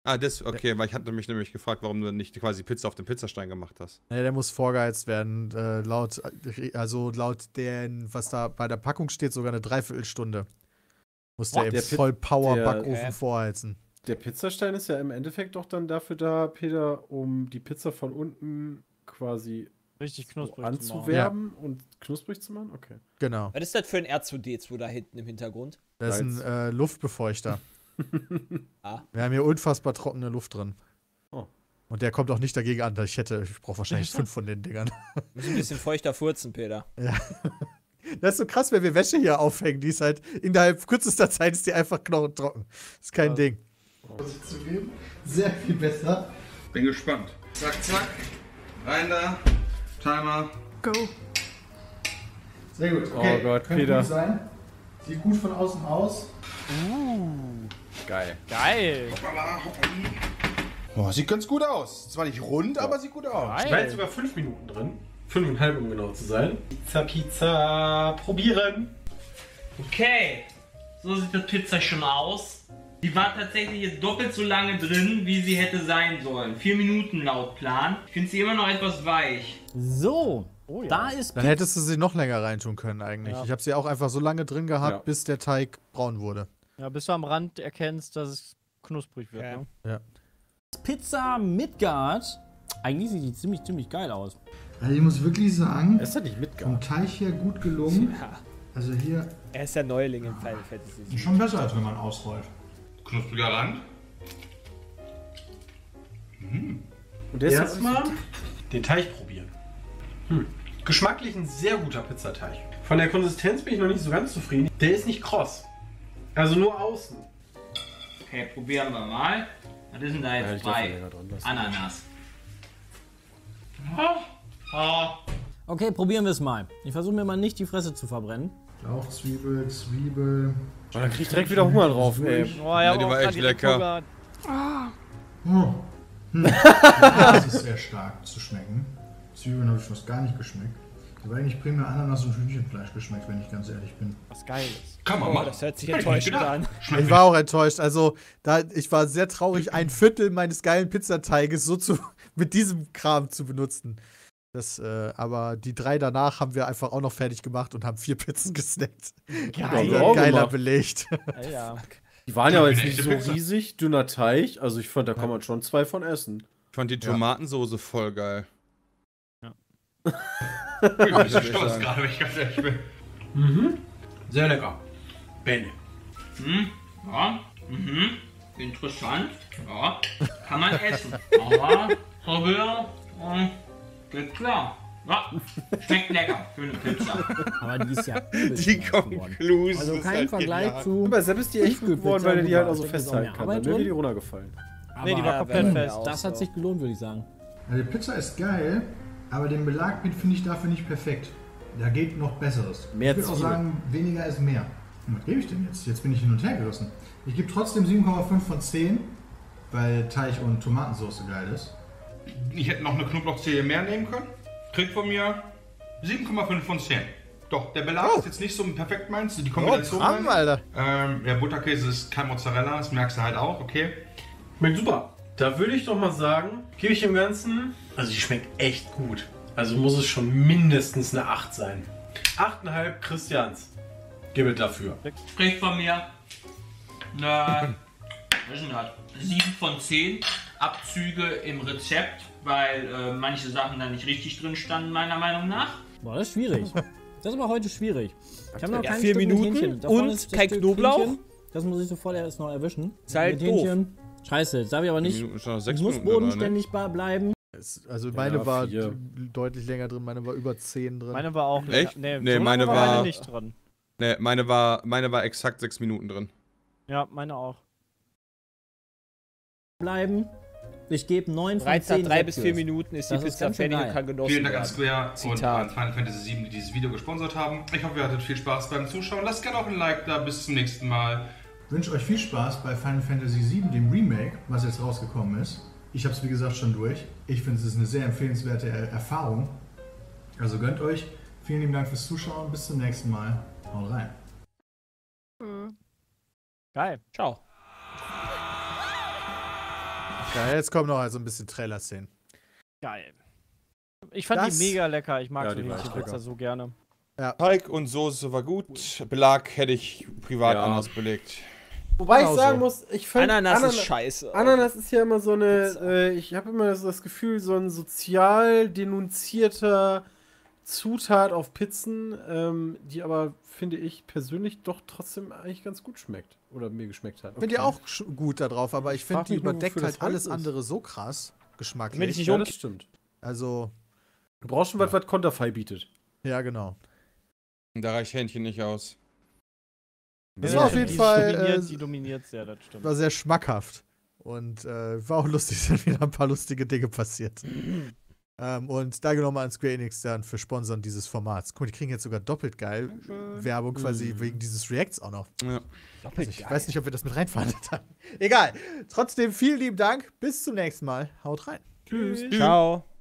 Ah, das, okay, weil ich hatte mich nämlich gefragt, warum du nicht quasi Pizza auf dem Pizzastein gemacht hast. Nee, der muss vorgeheizt werden. Äh, laut, also laut den, was da bei der Packung steht, sogar eine Dreiviertelstunde. Muss der What? im Der Pi- Voll-Power-Backofen der- vorheizen. Der Pizzastein ist ja im Endeffekt doch dann dafür da, Peter, um die Pizza von unten quasi richtig so knusprig anzuwerben und knusprig zu machen? Okay. Genau. Was ist das für ein R zwei D zwei da hinten im Hintergrund? Das ist ein äh, Luftbefeuchter. Ah. Wir haben hier unfassbar trockene Luft drin. Oh. Und der kommt auch nicht dagegen an. Ich hätte, ich brauche wahrscheinlich fünf von den Dingern. Muss ein bisschen feuchter furzen, Peter. Ja. Das ist so krass, wenn wir Wäsche hier aufhängen. Die ist halt innerhalb kürzester Zeit ist die einfach knochentrocken. Ist kein Ja. Ding. Muss ich zugeben. Sehr viel besser. Bin gespannt. Zack, zack. Rein da. Timer. Go. Sehr gut. Okay. Oh Gott, Könnte Peter. gut sein. Sieht gut von außen aus. Uh. Geil. Geil. Oh, sieht ganz gut aus. Zwar nicht rund, aber sieht gut aus. Ich war jetzt sogar fünf Minuten drin. Fünfeinhalb, um genau zu sein. Pizza, Pizza, probieren. Okay, so sieht das Pizza schon aus. Die war tatsächlich jetzt doppelt so lange drin, wie sie hätte sein sollen. Vier Minuten laut Plan. Ich finde sie immer noch etwas weich. So, Oh ja. da ist Dann hättest du sie noch länger reintun können eigentlich. Ja. Ich habe sie auch einfach so lange drin gehabt, Ja. bis der Teig braun wurde. Ja, bis du am Rand erkennst, dass es knusprig wird. Okay. Ne? Ja. Pizza Midgard. Eigentlich sieht die ziemlich, ziemlich geil aus. Also ich muss wirklich sagen, Ist das nicht mit vom Teig her gut gelungen. Ja. Also hier Er ist der Neuling im Final Fantasy. ist schon besser, als wenn man ausrollt. Knuspriger Rand. Und der ist Erstmal den Teig probieren. Hm. Geschmacklich ein sehr guter Pizzateig. Von der Konsistenz bin ich noch nicht so ganz zufrieden. Der ist nicht kross. Also nur außen. Okay, probieren wir mal. Was ist denn da Ja, jetzt ich darf bei? länger dran lassen. Ananas. Oh, oh. Okay, probieren wir es mal. Ich versuche mir mal nicht die Fresse zu verbrennen. Lauchzwiebel, Zwiebel. Oh, da krieg ich direkt wieder Hunger drauf, ey. Oh, ja, die auch war grad echt direkt lecker. Hunger. Oh. Hm. Das ist sehr stark zu schmecken. Zwiebeln habe ich fast gar nicht geschmeckt. Aber eigentlich primär Ananas und Hühnchenfleisch geschmeckt, wenn ich ganz ehrlich bin. Was Geiles. Kann man Oh, machen. das hört sich enttäuschend an. Ich war auch enttäuscht. Also, da, ich war sehr traurig, ein Viertel meines geilen Pizzateiges so zu, mit diesem Kram zu benutzen. Das, äh, aber die drei danach haben wir einfach auch noch fertig gemacht und haben vier Pizzen gesnackt. Geil. Also, geiler belegt. Ja, ja. Die waren ja aber jetzt Eine nicht echte so Pizza. riesig, dünner Teig. Also ich fand, da kann man schon zwei von essen. Ich fand die Tomatensoße voll geil. Ich bin ein bisschen stolz gerade, wenn ich ganz ehrlich bin. Mhm. Sehr lecker. Bene. Hm, ja, mhm. Interessant. Ja, kann man essen. Aber, probieren, ähm, geht klar. Ja, schmeckt lecker für eine Pizza. Aber die ist ja übelst Die nice kommen geworden. Clues. Also das ist kein halt Vergleich genial. zu. Bei Sepp ist die echt gut geworden, weil er die halt auch so Da steckt festhalten auch kann. mehr Dann Arbeit wäre die drin. runtergefallen. Nee, die war Aber- komplett Ja, fest. auch Das hat so. sich gelohnt, würde ich sagen. Also die Pizza ist geil, aber den Belag finde ich dafür nicht perfekt. Da geht noch Besseres. Mehr ich würde auch Zwiebel. sagen, weniger ist mehr. Was gebe ich denn jetzt? Jetzt bin ich hin und her gerissen. Ich gebe trotzdem sieben Komma fünf von zehn, weil Teig und Tomatensauce geil ist. Ich hätte noch eine Knoblauchzehe mehr nehmen können. Kriegt von mir sieben Komma fünf von zehn. Doch, der Belag ist jetzt nicht so perfekt meins. Die Kombination. Oh, Kram, Alter. Ähm, der Butterkäse ist kein Mozzarella, das merkst du halt auch, okay. Schmeckt super. Da würde ich doch mal sagen, gebe ich dem Ganzen. Also die schmeckt echt gut. Also muss es schon mindestens eine acht sein. acht Komma fünf Christians. Gebe dafür. Kriegt von mir eine, was ist denn das? sieben von zehn. Abzüge im Rezept, weil äh, manche Sachen da nicht richtig drin standen, meiner Meinung nach. Boah, das ist schwierig. Das ist aber heute schwierig. Ich habe noch Ja, kein vier Stück mit Minuten Hähnchen. Da vorne und ist das kein Stück Knoblauch? Hähnchen. Das muss ich sofort erst noch erwischen. Ist halt Mit Hähnchen. Scheiße, jetzt darf ich aber nicht. Minuten, schon noch sechs Ich muss Minuten dabei, ne? bodenständig ba- bleiben. Es- Also meine Ja, war vier. d- deutlich länger drin, meine war über zehn drin. Meine war auch Echt? Nee, Nee, so meine lange war- meine nicht drin. Ne, meine war, meine war exakt sechs Minuten drin. Ja, meine auch. bleiben. Ich gebe neun von Bereits nach zehn drei bis vier Säckchen. Minuten ist die Das ist Pizza ganz schön fertig und geil. kann genossen Vielen Dank an werden. Square und Zitat. an Final Fantasy sieben, die dieses Video gesponsert haben. Ich hoffe, ihr hattet viel Spaß beim Zuschauen. Lasst gerne auch ein Like da. Bis zum nächsten Mal. Ich wünsche euch viel Spaß bei Final Fantasy sieben, dem Remake, was jetzt rausgekommen ist. Ich habe es wie gesagt schon durch. Ich finde, es ist eine sehr empfehlenswerte Er- Erfahrung. Also gönnt euch. Vielen lieben Dank fürs Zuschauen. Bis zum nächsten Mal. Haut rein. Geil. Ciao. Ja, jetzt kommen noch also ein bisschen Trailer-Szenen. Geil. Ich fand Das- die mega lecker. Ich mag Ja, so die war echt Hähnchenpizza lecker. so gerne. Teig und Soße war gut. Belag hätte ich privat Ja. anders belegt. Wobei ich Genau sagen so. muss, ich finde. Ananas ist scheiße. Ananas ist ja immer so eine. Äh, ich habe immer so das Gefühl, so ein sozial denunzierter Zutat auf Pizzen, ähm, die aber, finde ich, persönlich doch trotzdem eigentlich ganz gut schmeckt. Oder mir geschmeckt hat. Ich finde die auch sch- gut da drauf, aber ich finde, frag die mich nur, überdeckt wofür das halt alles Holz ist. andere so krass geschmacklich. Damit ich nicht Ja, um das stimmt. Also, Du brauchst schon was, was Konterfei bietet. ja, genau. Und da reicht Hähnchen nicht aus. Das Ja, war auf die jeden ist Fall Dominiert, äh, die dominiert sehr, das stimmt. war sehr schmackhaft. Und äh, war auch lustig, sind wieder ein paar lustige Dinge passiert. ähm, und danke nochmal an Square Enix dann für Sponsoren dieses Formats. Guck mal, die kriegen jetzt sogar doppelt geil Werbung quasi Mhm. wegen dieses Reacts auch noch. Ja. Also ich weiß nicht, ob wir das mit reinverhandelt haben. Egal. Trotzdem vielen lieben Dank. Bis zum nächsten Mal. Haut rein. Tschüss. Ciao.